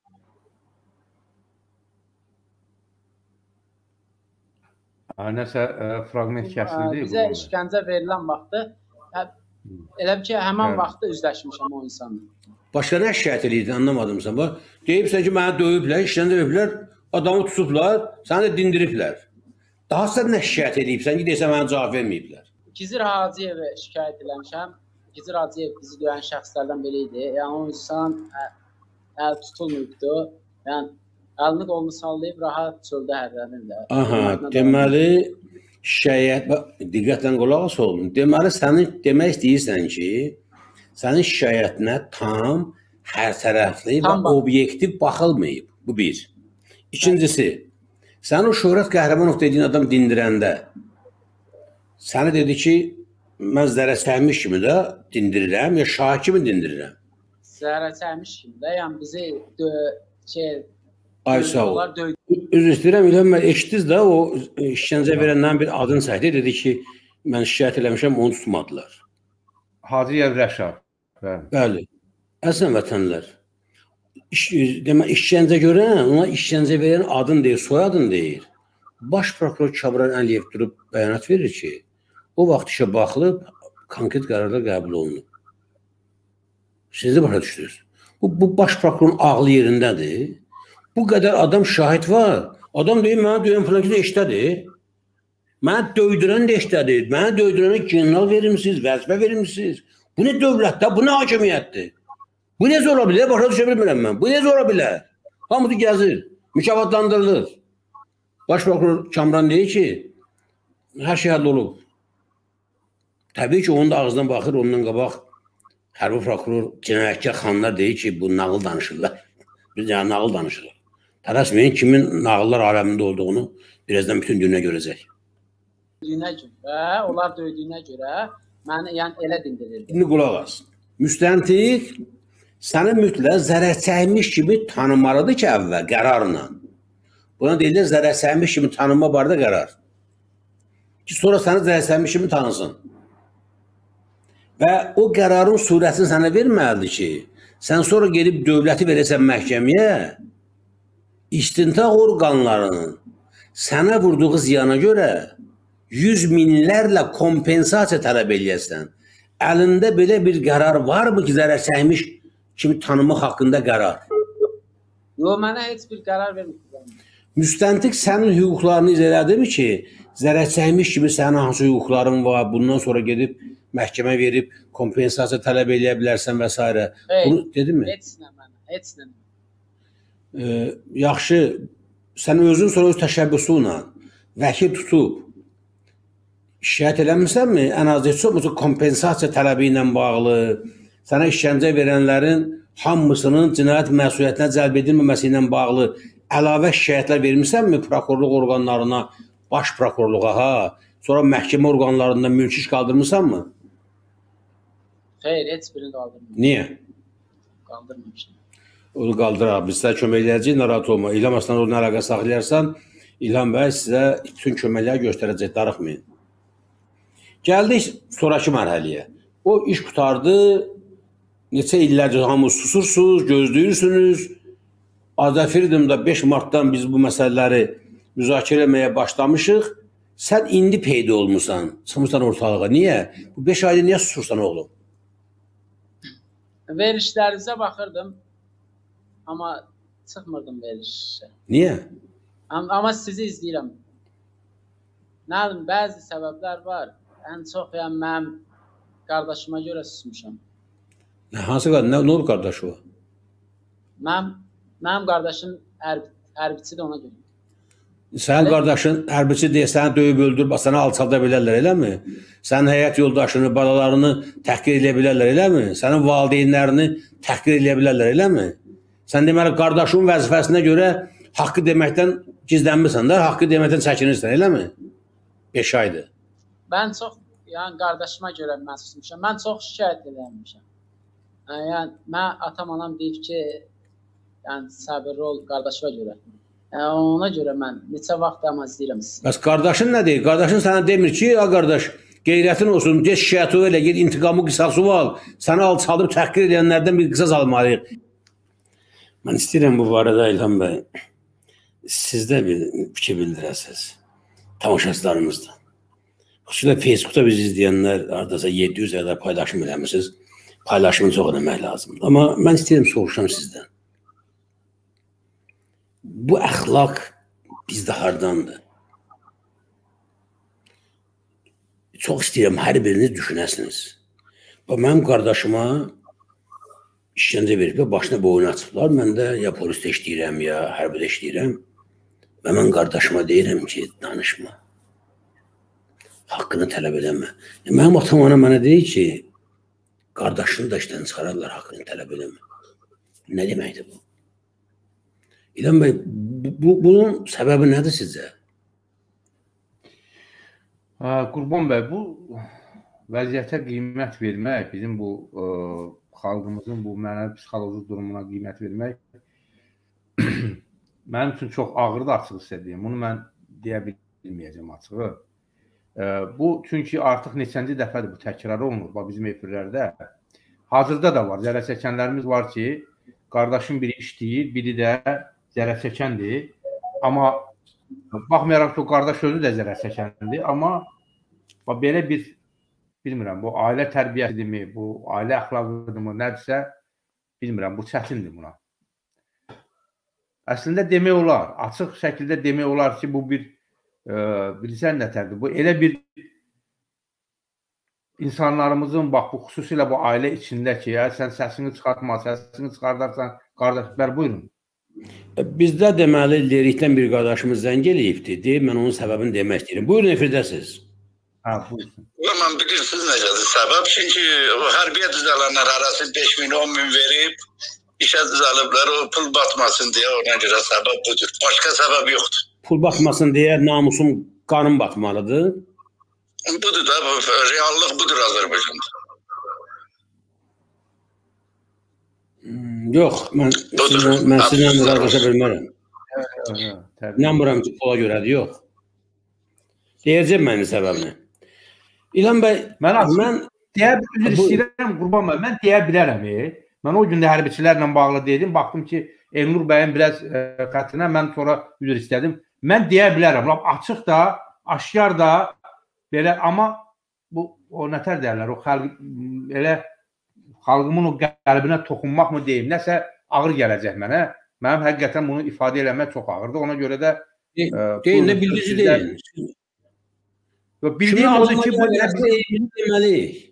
Nəsə fraqment kəsildi. Bizə işgəncə verilən vaxtı elə ki, həmin vaxtda üzləşmişəm o insanla. Başqa nə şikayət edirdin, anlamadım sən. Deyibsən ki, məni döyüblər, işgəncə veriblər, adamı tutublar, səni də dindiriblər. Daha sən nə şikayət edibsən ki, deyəsən mənə cavab verməyiblər. Gizir Hacıyevə şikayət eləmişəm. Gizir Hacıyev bizi döyən şəxslərdən biri idi. Yəni o insan əl tutulmuyubdu. Yəni əlini qolunu sallayıb rahat çöldə hərlənirlər. Aha, deməli şikayət, diqqətlə qulaq as oğlum. Deməli sənin demək istəyirsən ki, sənin şikayətinə tam, hər tərəfli və obyektiv baxılmayıb. Bu bir. İkincisi, sən o Şöhrət Qəhrəmanov dediyin adam dindirəndə səni dedi ki, mən zərər çəkmiş kimi də dindirirəm, ya şahid kimi dindirirəm? Zərər çəkmiş kimi də, yəni bizi ay sağ ol. Üzr istəyirəm, İlham, eşitdiniz də o işgəncə verəndən bir adını çəkdi, dedi ki, mən şikayət eləmişəm, onu tutmadılar. Hacıyev Rəşad. Bəli. Əslən vətənlər, işgəncə görən, ona işgəncə verən adın deyir, soyadın deyir. Baş prokuror Kamran Əliyev durub bəyanat verir ki, o vaxt işə baxılıb, konkret qərarlar qəbul olunub. Siz də başa düşdünüz. Bu baş prokurorun ağlı yerindədir. Bu qədər adam şahid var. Adam deyir, mənə döyən falan ki, işdədir. Mənə döydürən də işdədir. Mənə döydürənə general verilmişsiniz, vəzifə verilmişsiniz. Bu nə dövlətdir, bu nə hakimiyyətdir? Bu necə ola bilər? Başa düşə bilmirəm mən. Bu necə ola bilər? Hamısı gəzir, mükafatlandırılır. Baş prokuror Kamran deyir ki, hər şey həll olub. Təbii ki, onun da ağzından baxır, ondan qabaq hərbi prokuror, cinayətkar xanlar deyir ki, bu nağıl danışırlar. Biz yəni nağıl danışırlar. Tələsməyin kimin nağıllar aləmində olduğunu birazdan bütün dünya görəcək. Onlar döydüyünə görə məni yəni elə dindirirdi. İndi qulaq as. Müstəntiq səni mütləq zərər çəkmiş kimi tanımalıdır ki, əvvəl qərarla. Buna deyirlər, zərər çəkmiş kimi tanınma barədə qərar. Ki, sonra səni zərər çəkmiş kimi tanısın. Və o qərarın surətini sənə verməlidir ki, sən sonra gedib dövləti verəsən məhkəməyə, istintaq orqanlarının sənə vurduğu ziyana görə 100 minlərlə kompensasiya tələb eləyəsən. Əlində belə bir qərar varmı ki, zərər çəkmiş kimi tanımaq haqqında qərar? Yox, mənə heç bir qərar verməyib. Müstəntiq sənin hüquqlarını izah elədir ki, zərər çəkmiş kimi sənin hansı hüquqların var, bundan sonra gedib məhkəmə verib kompensasiya tələb eləyə bilərsən və s. Bunu dedim mi? Heç nə. Yaxşı, sən özün sonra öz təşəbbüsü ilə vəkil tutub şikayət eləmirsənmi? Ən az heç olmasa kompensasiya tələbi ilə bağlı, sənə işgəncə verənlərin hamısının cinayət məsuliyyətinə cəlb edilməməsi ilə bağlı əlavə şikayətlər vermirsənmi prokurorluq orqanlarına, baş prokurorluğa, sonra məhkəmə orqanlarından mülki iş qaldırmırsanmı? Xeyr, heç birini qaldırmır. Niyə? Qaldırmamışım. Onu qaldırar. Biz sizə kömək edəcəyik, narahat olma. İlham Aslanov nə əlaqə saxlayarsan, İlham bəy sizə bütün köməkləri göstərəcək, darıxmayın. Gəldik sonraki mərhələyə. O iş qutardı, neçə illərcə hamı susursunuz, gözləyirsiniz. Azad Freedom'da 5 Martdan biz bu məsələləri müzakirə etməyə başlamışıq. Sən indi peyda olmuşsan, çıxmışsan ortalığa. Niyə? Bu 5 ayda niyə susursan oğlum? Verişlərinizə baxırdım, amma çıxmırdım verişə. Niyə? Amma sizi izləyirəm. Nə bilim, bəzi səbəblər var. Ən çox yəni mənim qardaşıma görə susmuşam. Hansı qardaş? Nə olub qardaşı o? Mənim qardaşım hərbiçidir ona görə. Sənin qardaşın hərbiçi deyə səni döyüb öldürüb, səni alçalda bilərlər, eləmi? Sənin həyat yoldaşını, balalarını təhqir edə bilərlər, eləmi? Sənin valideynlərini təhqir edə bilərlər, eləmi? Sən deməli, qardaşın vəzifəsinə görə haqqı deməkdən gizlənmirsən də, haqqı deməkdən çəkinirsən, eləmi? 5 aydır. Mən çox, yəni qardaşıma görə məsusmuşam. Mən çox şikayət edilmişəm. Yəni mən atam-anam deyib ki, yəni səbirli ol qardaşıma görə. Yəni ona görə mən neçə vaxt amma istəyirəm sizi. Bəs qardaşın nə deyir? Qardaşın sənə demir ki, ya qardaş, qeyrətin olsun, get şikayət elə, get intiqamı qisası al, səni alçaldıb təhqir edənlərdən bir qisas almalıyıq. Mən istəyirəm bu barədə İlham bəy, siz də bir fikir bildirəsiniz, tamaşaçılarımızda. Xüsusilə Facebookda bizi izləyənlər hardasa 700 qədər paylaşım eləmişsiniz. Paylaşımı çox eləmək lazımdır. Amma mən istəyirəm soruşam sizdən. Bu əxlaq bizdə hardandır? Çox istəyirəm hər biriniz düşünəsiniz. Mənim qardaşıma işgəncə verib və başına boyun açıblar. Mən də ya polisdə işləyirəm, ya hərbidə işləyirəm. Və mən qardaşıma deyirəm ki, danışma. Haqqını tələb edəmə. Mənim atam ana mənə deyir ki, qardaşını da işdən çıxararlar, haqqını tələb edəmə. Nə deməkdir bu? İlham bəy, bunun səbəbi nədir sizcə? Qurban bəy, bu vəziyyətə qiymət vermək, bizim bu xalqımızın bu mənəvi psixoloji durumuna qiymət vermək mənim üçün çox ağırdır, açıq istədiyim. Bunu mən deyə bilməyəcəm açığı. Bu, çünki artıq neçənci dəfədir bu təkrar olunur bizim efirlərdə. Hazırda da var, zərər çəkənlərimiz var ki, qardaşın biri işləyir, biri də zərər çəkəndir. Amma baxmayaraq ki, o qardaş özü də zərər çəkəndir. Amma belə bir, bilmirəm, bu ailə tərbiyəsidirmi, bu ailə əxlaqıdırmı, nədirsə, bilmirəm, bu çətindir buna. Əslində demək olar, açıq şəkildə demək olar ki, bu bir bilirsən nətərdir? Bu elə bir insanlarımızın, bax, bu xüsusilə bu ailə içində ki, sən səsini çıxartma, səsini çıxardarsan, qardaşlar, buyurun. Bizdə deməli, lirikdən bir qardaşımız zəng eləyibdir, deyib, mən onun səbəbini demək istəyirəm. Buyurun, efirdəsiz. Buyursun. Mən bilirsiniz necədir səbəb? Çünki hərbiyə düzələnlər arası 5.000, 10.000 verib, işə düzəliblər, o pul batmasın deyə ona görə səbəb budur. Başqa səbəb yoxdur. Pul batmasın deyə namusum, qanım batmalıdır. Budur da, reallıq budur Azərbaycanda. Yox, mən sizlə razılaşa bilmərəm. İnanmıram ki, pula görədir, yox. Deyəcəm mənim səbəbini. İlham bəy, mən deyə üzr istəyirəm, Qurban bəy, mən deyə bilərəm. Mən o gün də hərbiçilərlə bağlı dedim, baxdım ki, Elnur bəyin biraz xətrinə mən sonra üzr istədim. Mən deyə bilərəm, açıq da, aşkar da, belə, amma bu, o nətər deyərlər, o elə xalqımın o qəlbinə toxunmaq mı deyim, nəsə ağır gələcək mənə. Mənim həqiqətən bunu ifadə eləmək çox ağırdır, ona görə də... Deyin, nə bildirici deyin. Bildiyim odur ki, bu... Deməliyik.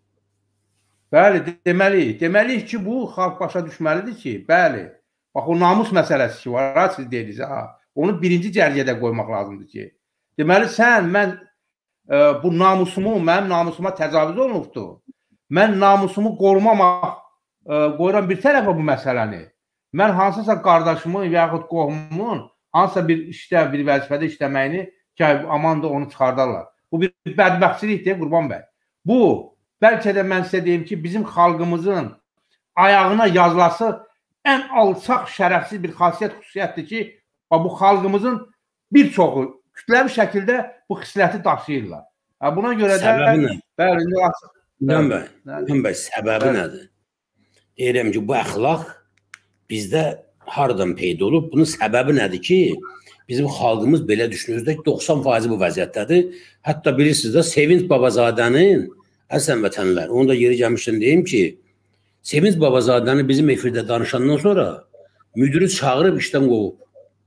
Bəli, deməliyik ki, bu xalq başa düşməlidir ki, bəli, bax, o namus məsələsi ki var, siz deyirsiniz, onu birinci cərgədə qoymaq lazımdır ki, deməli, mən bu namusumu, mənim namusuma təcavüz olunubdur, mən namusumu qorumamaq qoyuram bir tərəfə bu məsələni, mən hansısa qardaşımın və yaxud qohumumun hansısa bir işdə, bir vəzifədə işləməyini ki, aman da onu çıxardarlar. Bu bir bədbəxtçilikdir, Qurban bəy. Bu, bəlkə də mən sizə deyim ki, bizim xalqımızın ayağına yazılası ən alçaq, şərəfsiz bir xüsusiyyətdir ki, bu xalqımızın bir çoxu kütləvi şəkildə bu xisləti daşıyırlar. Buna görə də... Səbəbi nə? İlham bəy, səbəbi nədir? Deyirəm ki, bu əxlaq bizdə haradan peyda olub? Bunun səbəbi nədir ki, bizim xalqımız belə düşünürüzdə 90% bu vəziyyətdədir. Hətta bilirsiniz də, Sevinç Babazadənin, əslən vətənlər, onu da yeri gəlmişdən deyim ki, Sevinç Babazadəni bizim efirdə danışandan sonra müdürü çağırıb işdən qovub.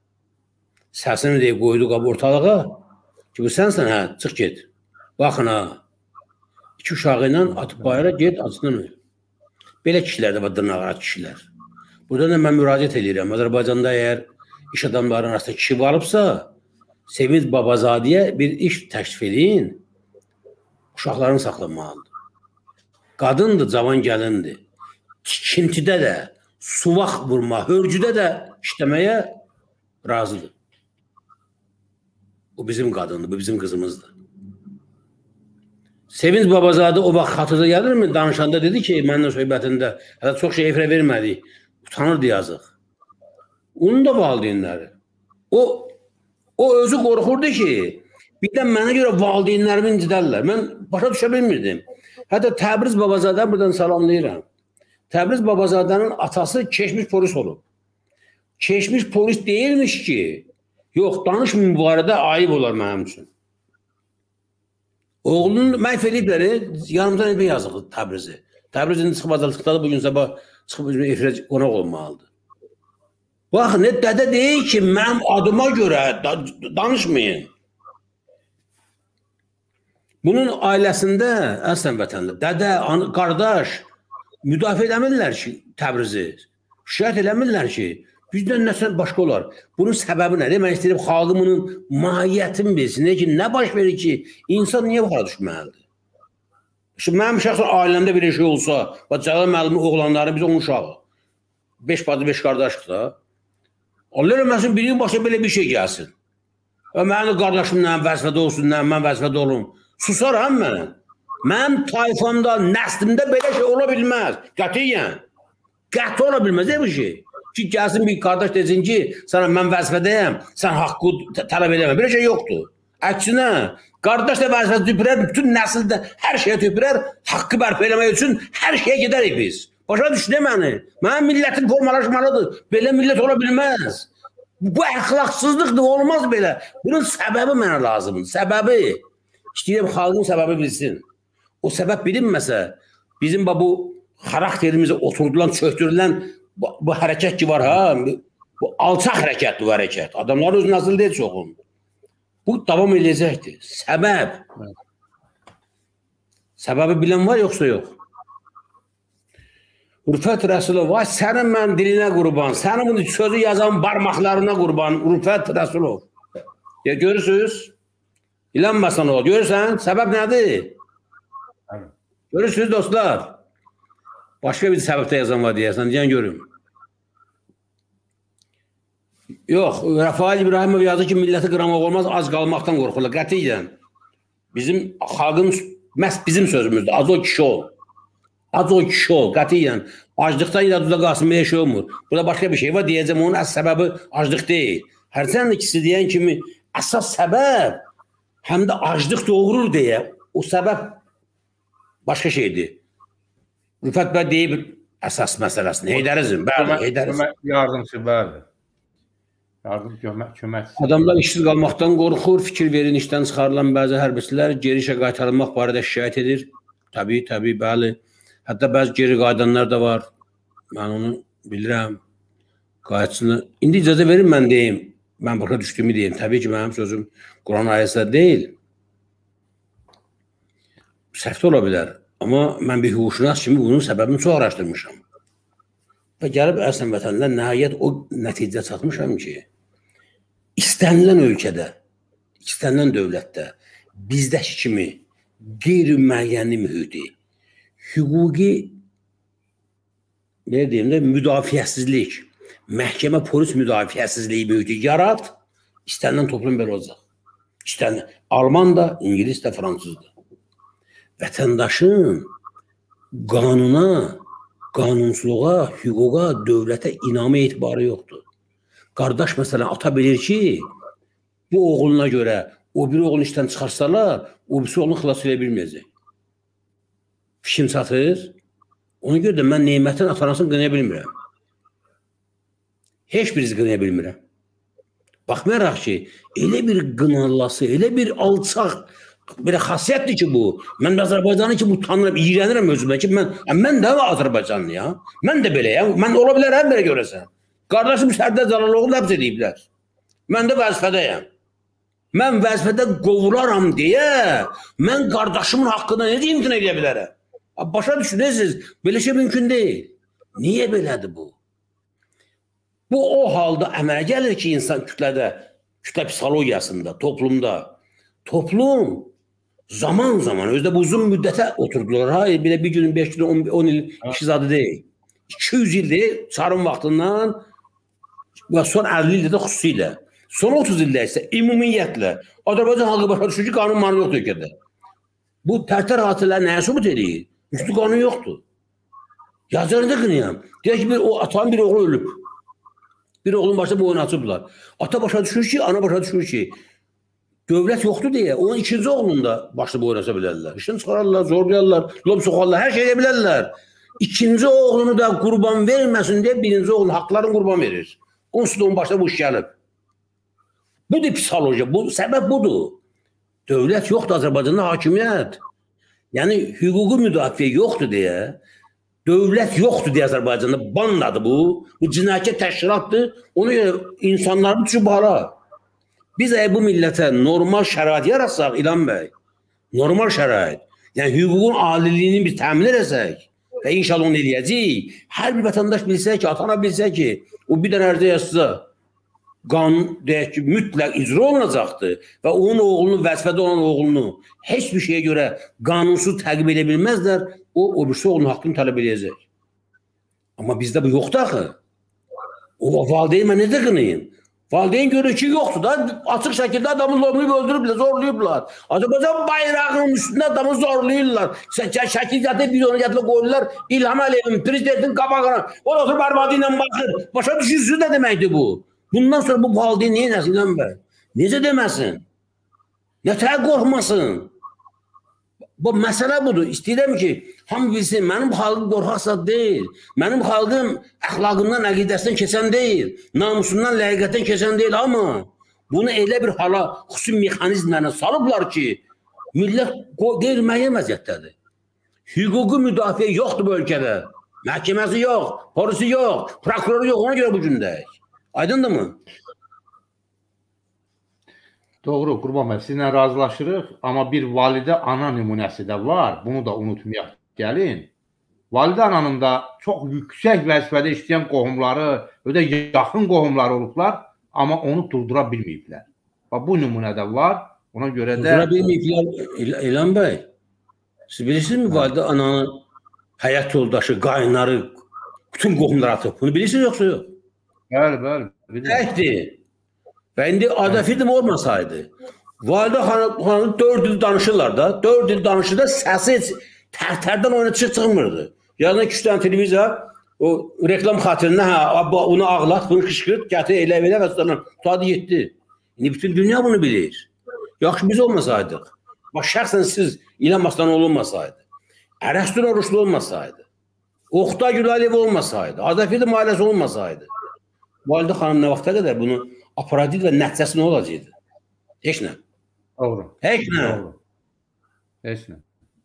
Səsini deyib qoydu qab ortalığa ki, bu sənsən, hə, çıx get. Baxın, ha, 2 uşağı ilə atıb bayıra get, acından öl. Belə kişilər də var, dırnaqarat kişilər. Burada da mən müraciət edirəm. Azərbaycanda əgər iş adamlarının arasında kişi varıbsa, Sevinç Babazadiyə bir iş təklif edin, uşaqlarını saxlamalıdır. Qadındır, cavan gəlindir. Tikintidə də, suvaq vurma, hörgüdə də işləməyə razıdır. O bizim qadındır, bu bizim qızımızdır. Sevinç Babazadə o vaxt xatırda gəlirmi? Danışanda dedi ki, mənlə söhbətində, hətta çox şey efirə vermədik, utanırdı yazıq. Onun da valideynləri. O özü qorxurdu ki, birdən mənə görə valideynlərimi incidərlər. Mən başa düşə bilmirdim. Hətta Təbriz Babazadə buradan salamlayıram. Təbriz Babazadənin atası keçmiş polis olub. Keçmiş polis deyilmiş ki, yox, danışmayın bu arada ayıb olar mənim üçün. Oğlunun məhv edibləri, yanımdan edib yazıq Təbrizi. Təbriz indi çıxıb azadlıqdadır, bugün sabah çıxıb efirə qonaq olmalıdır. Bax, nə dədə deyir ki, mənim adıma görə danışmayın. Bunun ailəsində, əslən vətəndə, dədə, qardaş müdafiə eləmirlər ki, Təbrizi. Şikayət eləmirlər ki, bizdən nəsə başqa olar. Bunun səbəbi nədir? Mən istəyirəm xalqımın mahiyyətini bilsin. Nə baş verir ki, insan niyə bu qədər düşməlidir? Şimdi mənim şəxsən ailəmdə bir şey olsa, Cəlal müəllimin oğlanları, biz onun uşağı. 5 bacı, 5 qardaşıq da. Allah eləməsin, birinin başına belə bir şey gəlsin. Mənim qardaşımla vəzifədə olsun, mən vəzifədə olum. Susaram mənə. Mənim tayfamda, nəslimdə belə şey ola bilməz. Qətiyyən. Qəti ola bilməz, bu şey. Ki, gəlsin bir qardaş desin ki, sana mən vəzifədəyəm, sən haqqı tələb edəmə. Belə şey yoxdur. Əksinə, qardaş da vəzifədə tüpürər, bütün nəsildə hər şeyə tüpürər, haqqı bərpa eləmək üçün hər şeyə gedərik biz. Başa düşdü məni. Mənim millətim formalaşmalıdır. Belə millət ola bilməz. Bu əxlaqsızlıqdır, olmaz belə. Bunun səbəbi mənə lazımdır. Səbəbi. İstəyirəm, xalqın səbəbi bilsin. O səbəb bilinməsə, bizim bu xarakterimizə oturdulan, çöktürülən bu hərəkət ki var, bu alçaq hərəkətdir bu hərəkət. Adamların özü nasıl deyil çoxun. Bu davam edəcəkdir. Səbəb. Səbəbi bilən var, yoxsa yox? Rüfət Rəsulov, vay sənin mən dilinə qurban, sənin bunu sözü yazan barmaqlarına qurban, Rüfət Rəsulov. Görürsünüz? İlənməsən o, görürsən? Səbəb nədir? Görürsünüz dostlar? Başqa bir səbəbdə yazan var deyəsən, deyən görüm. Yox, Rafael İbrahimov yazdı ki, milləti qıramaq olmaz, az qalmaqdan qorxurlar. Qətiyyən. Bizim xalqın, məhz bizim sözümüzdür. Az o kişi ol. Az o kişi ol, qətiyyən. Aclıqdan yadıda qalsın, belə şey olmur. Burada başqa bir şey var, deyəcəm, onun əsas səbəbi aclıq deyil. Hərçəndə ikisi deyən kimi, əsas səbəb həm də aclıq doğurur deyə, o səbəb başqa şeydir. Rüfət bəy deyib əsas məsələsini. Heydərizm, bəli, heydərizm. Yardımçı, bəli. Kömək. Adamlar işsiz qalmaqdan qorxur, fikir verin, işdən çıxarılan bəzi hərbçilər geri işə qaytarılmaq barədə şikayət edir. Təbii, bəli. Hətta bəzi geri qayıdanlar da var. Mən onu bilirəm. Qayıtsını. İndi icazə verin, mən deyim. Mən başa düşdüyümü deyim. Təbii ki, mənim sözüm Quran ayəsində deyil. Səhvdə ola bilər. Amma mən bir hüquqşünas kimi bunun səbəbini çox araşdırmışam. Və gəlib əslən vətənlər nəhayət o nəticə çatmışam ki, istənilən ölkədə, istənilən dövlətdə bizdəki kimi qeyri-müəyyənli mühiti, hüquqi müdafiəsizlik, məhkəmə polis müdafiəsizliyi mühiti yarat, istənilən toplum belə olacaq. İstənilən Alman da, İngilis də, Fransız da. Vətəndaşın qanuna, qanunsuzluğa, hüquqa, dövlətə inamı etibarı yoxdur. Qardaş məsələn ata bilir ki, bu oğluna görə o bir oğlunu işdən çıxarsalar, o birisi oğlunu xilas edə bilməyəcək. Fikrim çatır. Ona görə də mən Neymətin atanasını qınaya bilmirəm. Heç birisi qınaya bilmirəm. Baxmayaraq ki, elə bir qınarlası, elə bir alçaq, belə xasiyyətdir ki bu. Mən də Azərbaycanı ki, bu tanırım, iğrənirəm özümə ki, mən də Azərbaycanlı ya. Mən də beləyəm. Mən ola bilərəm belə görəsən. Qardaşım Sərdar Cəlaloğlu həbs ediblər. Mən də vəzifədəyəm. Mən vəzifədə qovularam deyə, mən qardaşımın haqqında necə imtina edə bilərəm? Başa düşünürsünüz, belə şey mümkün deyil. Niyə belədir bu? Bu o halda əmələ gəlir ki, insan kütlə psixologiyasında, toplumda. Toplum zaman özdə bu uzun müddətə oturdular. Hayır, belə bir gün, 5 gün, 10 il kişi zadı deyil. 200 ildir çarın vaxtından və son 50 ildə də xüsusilə. Son 30 ildə isə ümumiyyətlə Azərbaycan xalqı başa düşür ki, qanun manı yoxdur ölkədə. Bu tərtər hadisələr nəyə sübut edir? Üstü qanun yoxdur. Yazarında qınıyam. Deyək ki, o atanın bir oğlu ölüb. Bir oğlun başında boyun açıblar. Ata başa düşür ki, ana başa düşür ki, dövlət yoxdur deyə onun ikinci oğlunu da başını boyun aça bilərlər. İşini çıxararlar, zorlayarlar, lob soxarlar, hər şey edə bilərlər. İkinci oğlunu da qurban verməsin deyə birinci oğlunu haqlarını qurban verir. Onsuz da onun başına bu iş gəlib. Budur psixologiya, bu səbəb budur. Dövlət yoxdur Azərbaycanda, hakimiyyət. Yəni hüquqi müdafiə yoxdur deyə, dövlət yoxdur deyə Azərbaycanda banladı bu. Bu cinayət təşkilatdır. Ona görə insanların düşüb hara. Biz əgər bu millətə normal şərait yaratsaq, İlham bəy, normal şərait, yəni hüququn aliliyini biz təmin edəcək və inşallah onu eləyəcəyik. Hər bir vətəndaş bilsə ki, atana bilsə ki, o bir dənə ərizə yazsa, qanun deyək ki, mütləq icra olunacaqdır və onun oğlunu, vəzifədə olan oğlunu heç bir şeyə görə qanunsuz təqib edə bilməzlər, o birisi oğlunun haqqını tələb edəcək. Amma bizdə bu yoxdur axı. O valideyn mən necə qınayım? Valideyn görür ki, yoxdur da, açıq şəkildə adamı öldürüblər, zorlayıblar. Azərbaycan bayrağının üstündə adamı zorlayırlar. Şəkil gətirib, biz onu gətirib qoyurlar, İlham Əliyevin, prezidentin qabağına. O da oturub arvadı ilə baxır. Başa düşürsünüz nə deməkdir bu? Bundan sonra bu valideyn niyə nəsin İlham bəy? Necə deməsin? Nətər qorxmasın? Bu məsələ budur. İstəyirəm ki, hamı bilsin, mənim xalqım qorxaqsa deyil. Mənim xalqım əxlaqından, əqidəsindən keçən deyil. Namusundan, ləyaqətdən keçən deyil. Amma bunu elə bir hala xüsusi mexanizmlərlə salıblar ki, millət qeyri-müəyyən vəziyyətdədir. Hüquqi müdafiə yoxdur bu ölkədə. Məhkəməsi yox, polisi yox, prokuroru yox. Ona görə bu gündəyik. Aydındır mı? Doğru, Qurban bəy, sizinlə razılaşırıq, amma bir validə ana nümunəsi də var, bunu da unutmayaq gəlin. Validə ananın da çox yüksək vəzifədə işləyən qohumları, ödə yaxın qohumları olublar, amma onu durdura bilməyiblər. Bu nümunə də var, ona görə də... Durdura bilməyiblər, İlham bəy, siz bilirsinizmi validə ananın həyat yoldaşı, qaynları, bütün qohumları atıb, bunu bilirsiniz yoxsa yox? Bəli, bəli. Təkdir. Və indi Adəfidim olmasaydı, validə xanım 4 il danışırlar da, 4 il danışırda səsi tərdən oyuna çıxmırdı. Yazına 2-3 dənə televiziya, o reklam xatirinə, onu ağlat, bunu qışqırt, gətir, elə və sonra tutadı getdi. İndi bütün dünya bunu bilir. Yaxşı biz olmasaydıq, şəxsən siz İlham Aslanoğlu olmasaydı, Ərəstun Oruçlu olmasaydı, Oxtay Güləliyev olmasaydı, Adəfidim ailəsi olmasaydı, validə xanım nə vaxta qədər bunu aparatif və nəticəsi nə olacaqdı? Heç nə. Doğru. Heç nə. Heç nə.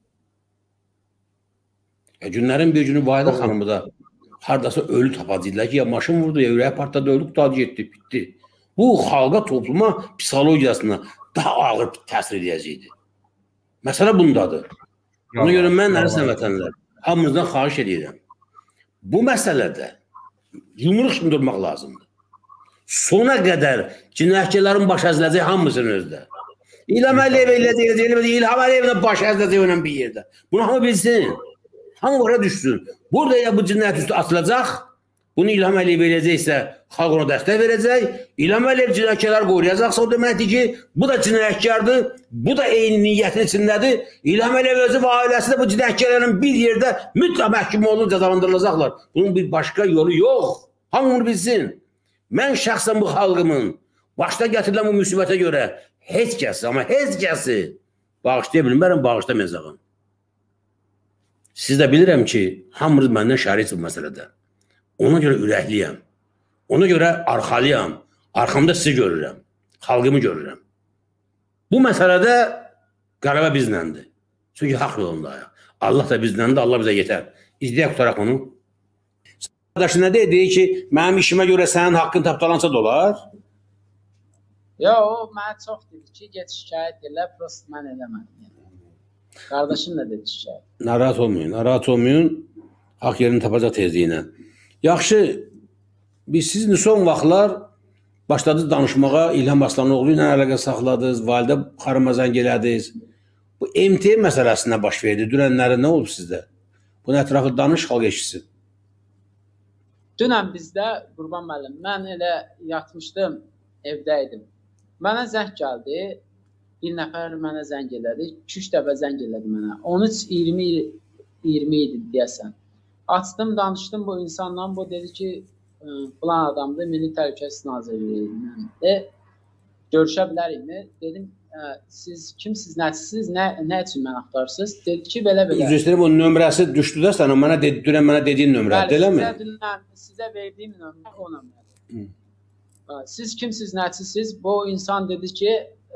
Günlərin bir günü validə xanımı da haradasa ölü tapacaqdılar ki, ya maşın vurdu, ya ürəyi partladı, ölü qutadı, getdi, bitdi. Bu xalqa, topluma, psixologiyasına daha ağır təsir edəcəkdi. Məsələ bundadır. Ona görə mən əziz vətənlər, hamımızdan xahiş edirəm. Bu məsələdə yumruq kimi durmaq lazımdır. Sona qədər cinayətçilərin baş əziləcək hamısının özdə. İlham Əliyev eləyəcək, İlham Əliyevlə baş əziləcək önəm bir yerdə. Bunu hamı bilsin. Hamı oraya düşsün. Burada ya bu cinayət üstü atılacaq, bunu İlham Əliyev eləyəcəksə, xalq ona dəstək verəcək. İlham Əliyev cinayətçiləri qoruyacaqsa, o deməkdir ki, bu da cinayətkardır, bu da eyni niyyətin içindədir. İlham Əliyev özü və ailəsi də bu cinayətkarların bir yerdə mütləq məhkum olunub cəzalandırılacaqlar. Bunun bir başqa yolu yox. Hamı bunu bilsin. Mən şəxsən bu xalqımın başda gətirilən bu müsibətə görə heç kəsi, amma heç kəsi bağışlaya bilmərəm, bağışlamayacağım. Siz də bilirəm ki, hamınız məndən şərik bu məsələdə. Ona görə ürəkliyəm. Ona görə arxalıyam. Arxamda sizi görürəm. Xalqımı görürəm. Bu məsələdə qələbə bizləndir. Çünki haqq yolundayıq. Allah da bizləndir, Allah bizə yetər. İzləyək tutaraq onu. Qardaşı nə deyir ki, mənim işimə görə sənin haqqın tapdalansa da olar? Ya o mənə çox dedi ki, get şikayət elə, prost mən eləmədim. Qardaşım nə dedi şikayət? Narahat olmayın, narahat olmayın. Haqq yerini tapacaq tezliyinə. Yaxşı, biz sizin son vaxtlar başladınız danışmağa, İlham Aslanoğlu ilə əlaqə saxladınız, validə xanıma zəng elədiniz. Bu MT məsələsinə baş verdi. Dünənləri nə olub sizdə? Bunun ətrafı danış, xalq eşitsin. Dünən bizdə, Qurban müəllim, mən elə yatmışdım, evdəydim. Mənə zəng gəldi. Bir nəfər mənə zəng elədi. 2-3 dəfə zəng elədi mənə. 13-20 idi deyəsən. Açdım, danışdım bu insanla. Bu dedi ki, falan adamdır, Milli Təhlükəsizlik Nazirliyindən. Görüşə bilərikmi? Dedim, siz kimsiz, nəsiz, nə üçün mən axtarırsınız? Dedi ki, belə-belə. Üzr istəyirəm, o nömrəsi düşdü də sən, mənə dediyin nömrədir, eləmi? Sizə verdiyim nömrə o nömrədir. Siz kimsiz, nəsiz? Bu insan dedi ki,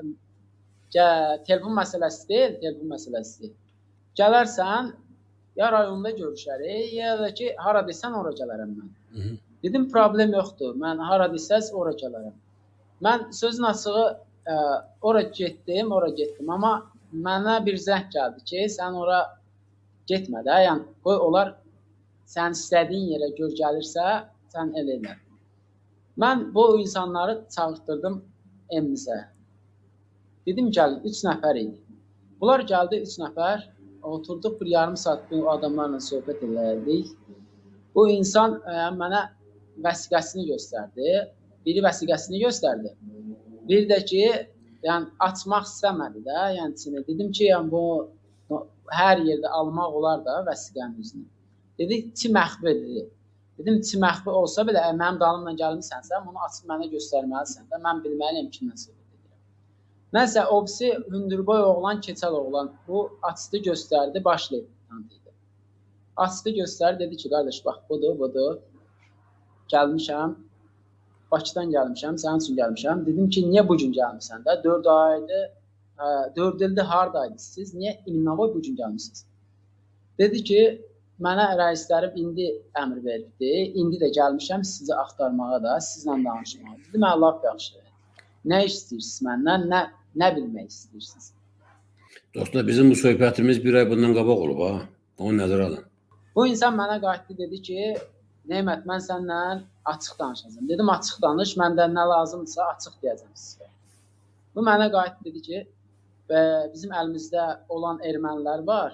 telefon məsələsi deyil, telefon məsələsi. Gələrsən, ya rayonda görüşərik, ya da ki, hara desən, ora gələrəm mən. Dedim, problem yoxdur, mən hara desəz, ora gələrəm. Mən sözün açığı ora getdim, amma mənə bir zəng gəldi ki, sən ora getmə də, yəni qoy onlar sən istədiyin yerə gör gəlirsə, sən elə elə. Mən bu insanları çağırtdırdım emnizə. Dedim, gəlin, 3 nəfər idi. Bunlar gəldi, 3 nəfər, oturduq bir yarım saat bu adamlarla söhbət elədik. Bu insan mənə vəsiqəsini göstərdi. Biri vəsiqəsini göstərdi. Bir də ki, yəni açmaq istəmədi də, yəni içini. Dedim ki, yəni bu hər yerdə almaq olar da vəsiqənin üzünü. Dedi, içi məxfidir. Dedim, içi məxfi olsa belə, mənim dalımla gəlmisənsə, bunu açıb mənə göstərməlisən də, mən bilməliyəm kimlə söhbət edirəm. Nəsə, obisi hündürboy oğlan, keçəl oğlan, bu açdı göstərdi, baş leytenant idi. Açdı göstərdi, dedi ki, qardaş, bax, budur, gəlmişəm. Bakıdan gəlmişəm, sənin üçün gəlmişəm. Dedim ki, niyə bu gün gəlmişsən də? 4 aydır, 4 ildir haradaydınız siz? Niyə İmnavoy bu gün gəlmişsiniz? Dedi ki, mənə rəislərim indi əmr veribdi. İndi də gəlmişəm sizi axtarmağa da, sizlə danışmağa. Dedim, Allah yaxşı. Nə istəyirsiniz məndən, nə bilmək istəyirsiniz? Dostlar, bizim bu söhbətimiz bir ay bundan qabaq olub, ha? Onu nəzərə alın. Bu insan mənə qayıtdı, dedi ki, Neymət, mən sənlə açıq danışacağım. Dedim, açıq danış, məndən nə lazımdırsa açıq deyəcəm sizə. Bu mənə qayıtdı, dedi ki, bizim əlimizdə olan ermənilər var.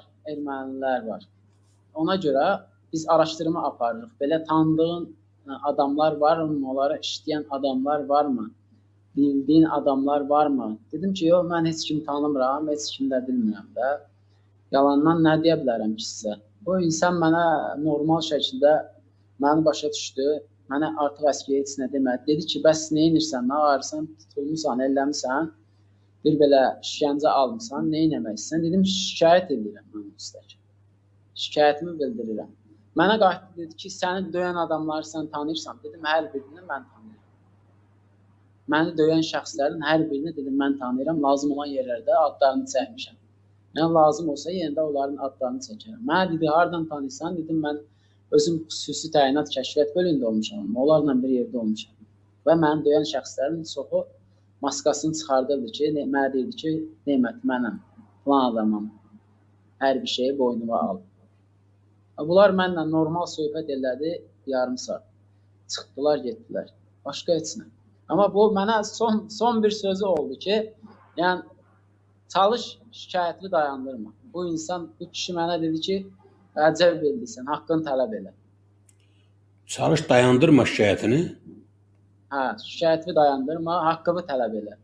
Ona görə biz araşdırma aparırıq. Belə tanıdığın adamlar varmı, onlara işləyən adamlar varmı, bildiyin adamlar varmı? Dedim ki, yox, mən heç kim tanımıram, heç kim də bilmirəm də. Yalandan nə deyə bilərəm ki sizə? Bu insan mənə normal şəkildə məni başa düşdü, mənə artıq əskiyə heç nə demədi. Dedi ki, bəs nə edirsən, nə ağırsan, tutulmusan, elləmirsən, bir belə işgəncə almısan, nə eləmək istəyirsən? Dedim, şikayət edirəm mən üstəki. Şikayətimi bildirirəm. Mənə qayıtdı, dedi ki, səni döyən adamları sən tanıyırsan. Dedim, hər birini mən tanıyıram. Məni döyən şəxslərin hər birini dedim, mən tanıyıram. Lazım olan yerlərdə adlarını çəkmişəm. Mən lazım olsa yenə də onların adlarını çəkərəm. Mənə dedi, haradan tanıyırsan? Dedim, mən özüm xüsusi təyinat kəşfiyyat bölümündə olmuşam, onlarla bir yerdə olmuşam. Və məni döyən şəxslərin çoxu maskasını çıxardırdı ki, mənə deyirdi ki, Neymət, mənəm, falan adamam, hər bir şeyi boynuma al. Bunlar mənlə normal söhbət elədi, yarım saat. Çıxdılar, getdilər. Başqa heç nə. Amma bu mənə son bir sözü oldu ki, yəni, çalış, şikayətli dayandırma. Bu kişi mənə dedi ki, əcəb bildirsən, haqqını tələb elə. Çalış, dayandırma şikayətini. Hə, şikayətini dayandırma, haqqını tələb elə.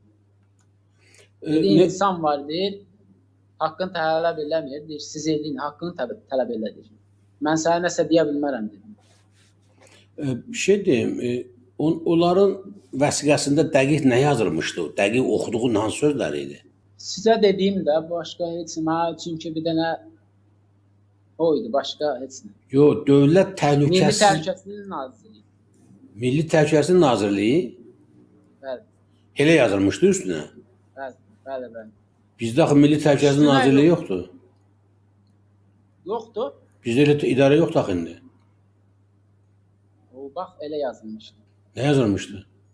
İnsan var, deyir, haqqını tələb eləmir, deyir, siz eləyin, haqqını tələb elədir. Mən sənə nəsə deyə bilmərəm, dedim. Bir şey deyim, onların vəsiqəsində dəqiq nə yazılmışdı? Dəqiq oxuduğu hansı sözlər idi? Sizə dediyim də başqa heç nə, çünki bir dənə o idi, başqa heç nə. Yox, Dövlət Təhlükəsizlik Milli Təhlükəsizlik Nazirliyi. Milli Təhlükəsizlik Nazirliyi? Bəli. Elə yazılmışdı üstünə? Bəli. Bizdə axı Milli Təhlükəsizlik Nazirliyi yoxdur. Yoxdur? Bizdə elə idarə yoxdur axı indi. O, bax, elə yazılmışdı. Nə yazılmışdı?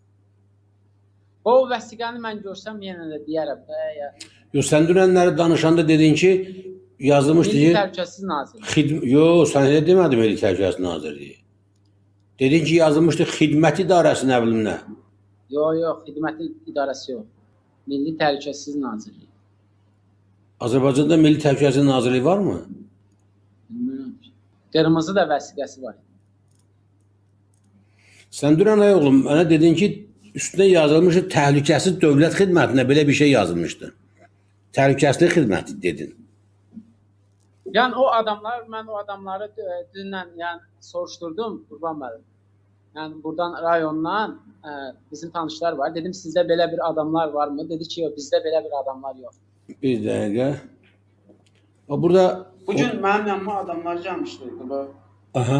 O vəsiqəni mən görsəm yenə də deyərəm də. Yox, sən dünənləri danışanda dedin ki, yazılmışdı ki... Milli Təhlükəsizlik Nazirliyi. Yox, sən elə demədin Milli Təhlükəsizlik Nazirliyi. Dedin ki, yazılmışdı Xidmət İdarəsi nə bilim nə. Yox, Xidmət İdarəsi yox. Milli Təhlükəsizlik Nazirliyi. Azərbaycanda Milli Təhlükəsizlik Nazirliyi varmı? Bilmirəm ki. Qırmızı da vəsiqəsi var. Sən dünən ay oğlum, mənə dedin ki, Üstüne yazılmışdı təhlükəsiz dövlət xidmətinə belə bir şey yazılmışdı. Təhlükəsizlik xidməti dedin. Yəni o adamlar, mən o adamları dünən yəni soruşdurdum Qurban müəllim. Yəni buradan rayondan bizim tanışlar var. Dedim sizdə belə bir adamlar varmı? Dedi ki, yox, bizdə belə bir adamlar yox. Bir dəqiqə. Burada Bugün mənim yanıma adamlar gəlmişdi. aha.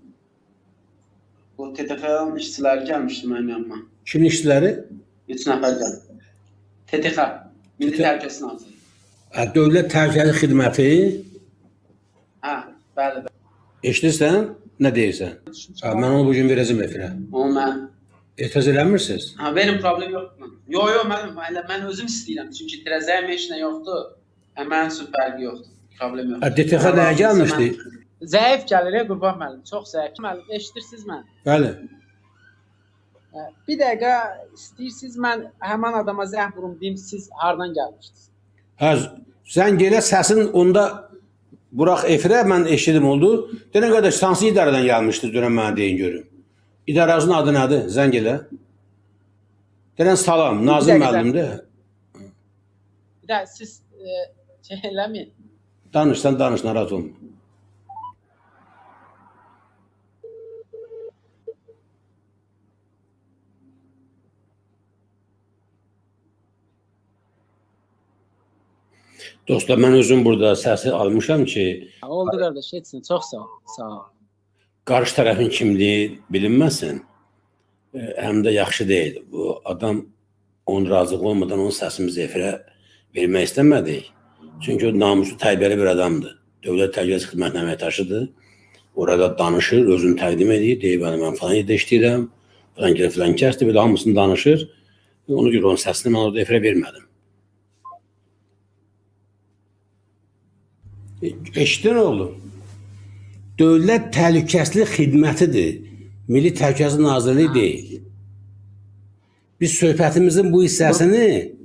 Bu TTX-in işçiləri gəlmişdi mənim yanıma. Kimin işçiləri? 3 nəfər gəldi. TTX, Milli Təhlükəsizlik Nazirliyi. Dövlət Təhlükəsizlik Xidməti. Hə, bəli. Eşidirsən? Nə deyirsən? Mən onu bugün verəcəm efirə. Onu mən Etiraz eləmirsiniz? Ha, benim problem yoxdur. Yox, mən özüm istəyirəm. Çünki itirazım heç nə yoxdur. Mənim üçün fərqi yoxdur. Problem yoxdur. DTX nəyə gəlmişdi? Zəif gəlir, Qurban müəllim. Çox zəif. Müəllim, eşidirsiniz məni? Bəli. Bir dəqiqə istəyirsiniz mən həmin adama zəng vurum deyim siz hardan gəlmişdiniz? Hə, sən gələ səsin onda Buraq efirə mən eşidim oldu. Denən qardaş, sansı idarədən gəlmişdi, dönən mənə deyin görüm. İdarəçinin adı nədir? Zəng elə. Denən salam, Nazım müəllimdir. Bir də siz şey eləməyin. Danışsan, danış, narahat olma. Dostlar, mən özüm burada səsi almışam ki... Oldu qardaş, etsin, çox sağ ol. Sağ ol. Qarşı tərəfin kimliyi bilinməsin, həm də yaxşı deyil. Bu adam onun razılıq olmadan onun səsimizi efirə vermək istəmədik. Çünki o namuslu tərbiyəli bir adamdır. Dövlət Təhlükəsizlik Xidmətinin əməkdaşıdır. Orada danışır, özünü təqdim edir. Deyib, mən falan yerdə işləyirəm, filan kəsdir, belə hamısını danışır. Ona görə onun səsini mən orada efirə vermədim. Eşitdin oğlum? Dövlət Təhlükəsizlik Xidmətidir. Milli Təhlükəsizlik Nazirliyi deyil. Biz söhbətimizin bu hissəsini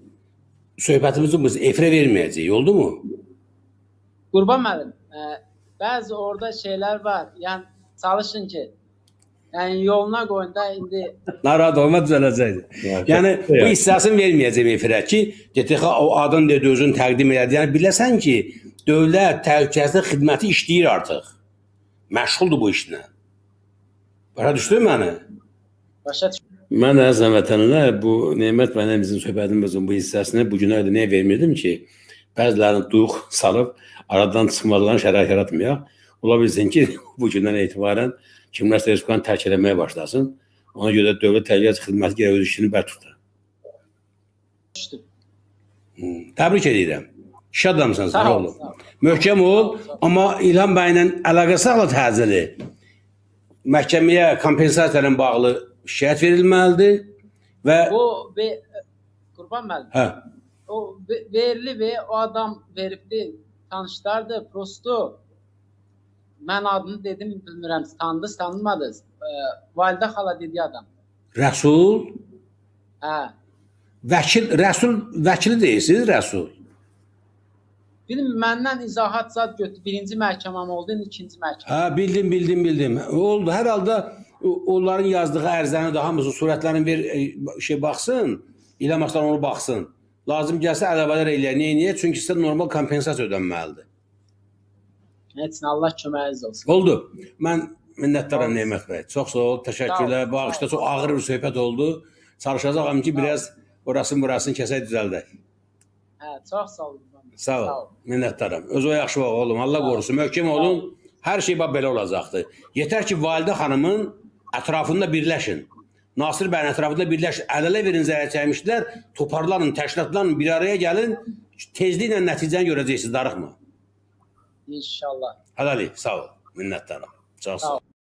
efirə verməyəcəyik, oldu mu? Qurban müəllim, bəzi orada şeylər var. Yəni çalışın ki, yəni yoluna qoyun da indi narahat olma düzələcəkdir. Yəni bu hissəsini verməyəcəyim efirə ki, DTX o adın dedi özünü təqdim elədi. Yəni biləsən ki, Dövlət Təhlükəsizlik Xidməti işləyir artıq. Məşğuldur bu işlə. Başa düşdün məni? Başa düşdüm. Mən əzəm vətənlər bu Nemət bəylə bizim söhbətimizin bu hissəsini bugünə qədər niyə vermirdim ki, bəzilərini duyuq salıb aradan çıxmalarına şərait yaratmayaq. Ola bilsin ki, bugündən etibarən kimlərsə Respublikanı tərk eləməyə başlasın. Ona görə Dövlət Təhlükəsizlik Xidməti gərək öz işini bər tutar. Təbrik edirəm. İş adamsan sən oğlum. Möhkəm ol, amma İlham bəylə əlaqə saxla təcili. Məhkəməyə kompensasiya ilə bağlı şikayət verilməlidir və Qurban müəllim. Hə. O verili və o adam veribdi, tanışlardı, prosto. Mən adını dedim, bilmirəm, tanıdınız, tanınmadınız. Validə xala dediyi adam. Rəsul? Hə. Rəsul vəkili deyirsiniz, Rəsul? Bilmiyorum, məndən izahat zad götür. Birinci məhkəməm oldu, ikinci məhkəməm. Hə, bildim. Oldu. Hər halda onların yazdığı ərzəni də hamısı surətlərin bir şey baxsın, İlham Aslan onu baxsın. Lazım gəlsə əlavələr eləyər. Niyə? Çünki sizə normal kompensasiya ödənməlidir. Heç nə, Allah köməyiniz olsun. Oldu. Mən minnətdaram Nemət bəy. Çox sağ ol, təşəkkürlər. Bu axşamda çox ağır bir söhbət oldu. Çalışacağam ki, biraz burasını kəsək düzəldək. Hə, çox sağ olun. Sağ ol, minnətdaram. Özü yaxşı bax oğlum, Allah qorusun, möhkəm olun. Hər şey belə olacaqdır. Yetər ki, validə xanımın ətrafında birləşin. Nasir bəyin ətrafında birləşin. Əl-ələ verin, zərər çəkmişdilər. Toparlanın, təşkilatlanın, bir araya gəlin. Tezliklə nəticəni görəcəksiniz, darıxma. İnşallah. Hələlik, sağ ol, minnətdaram. Çox sağ ol.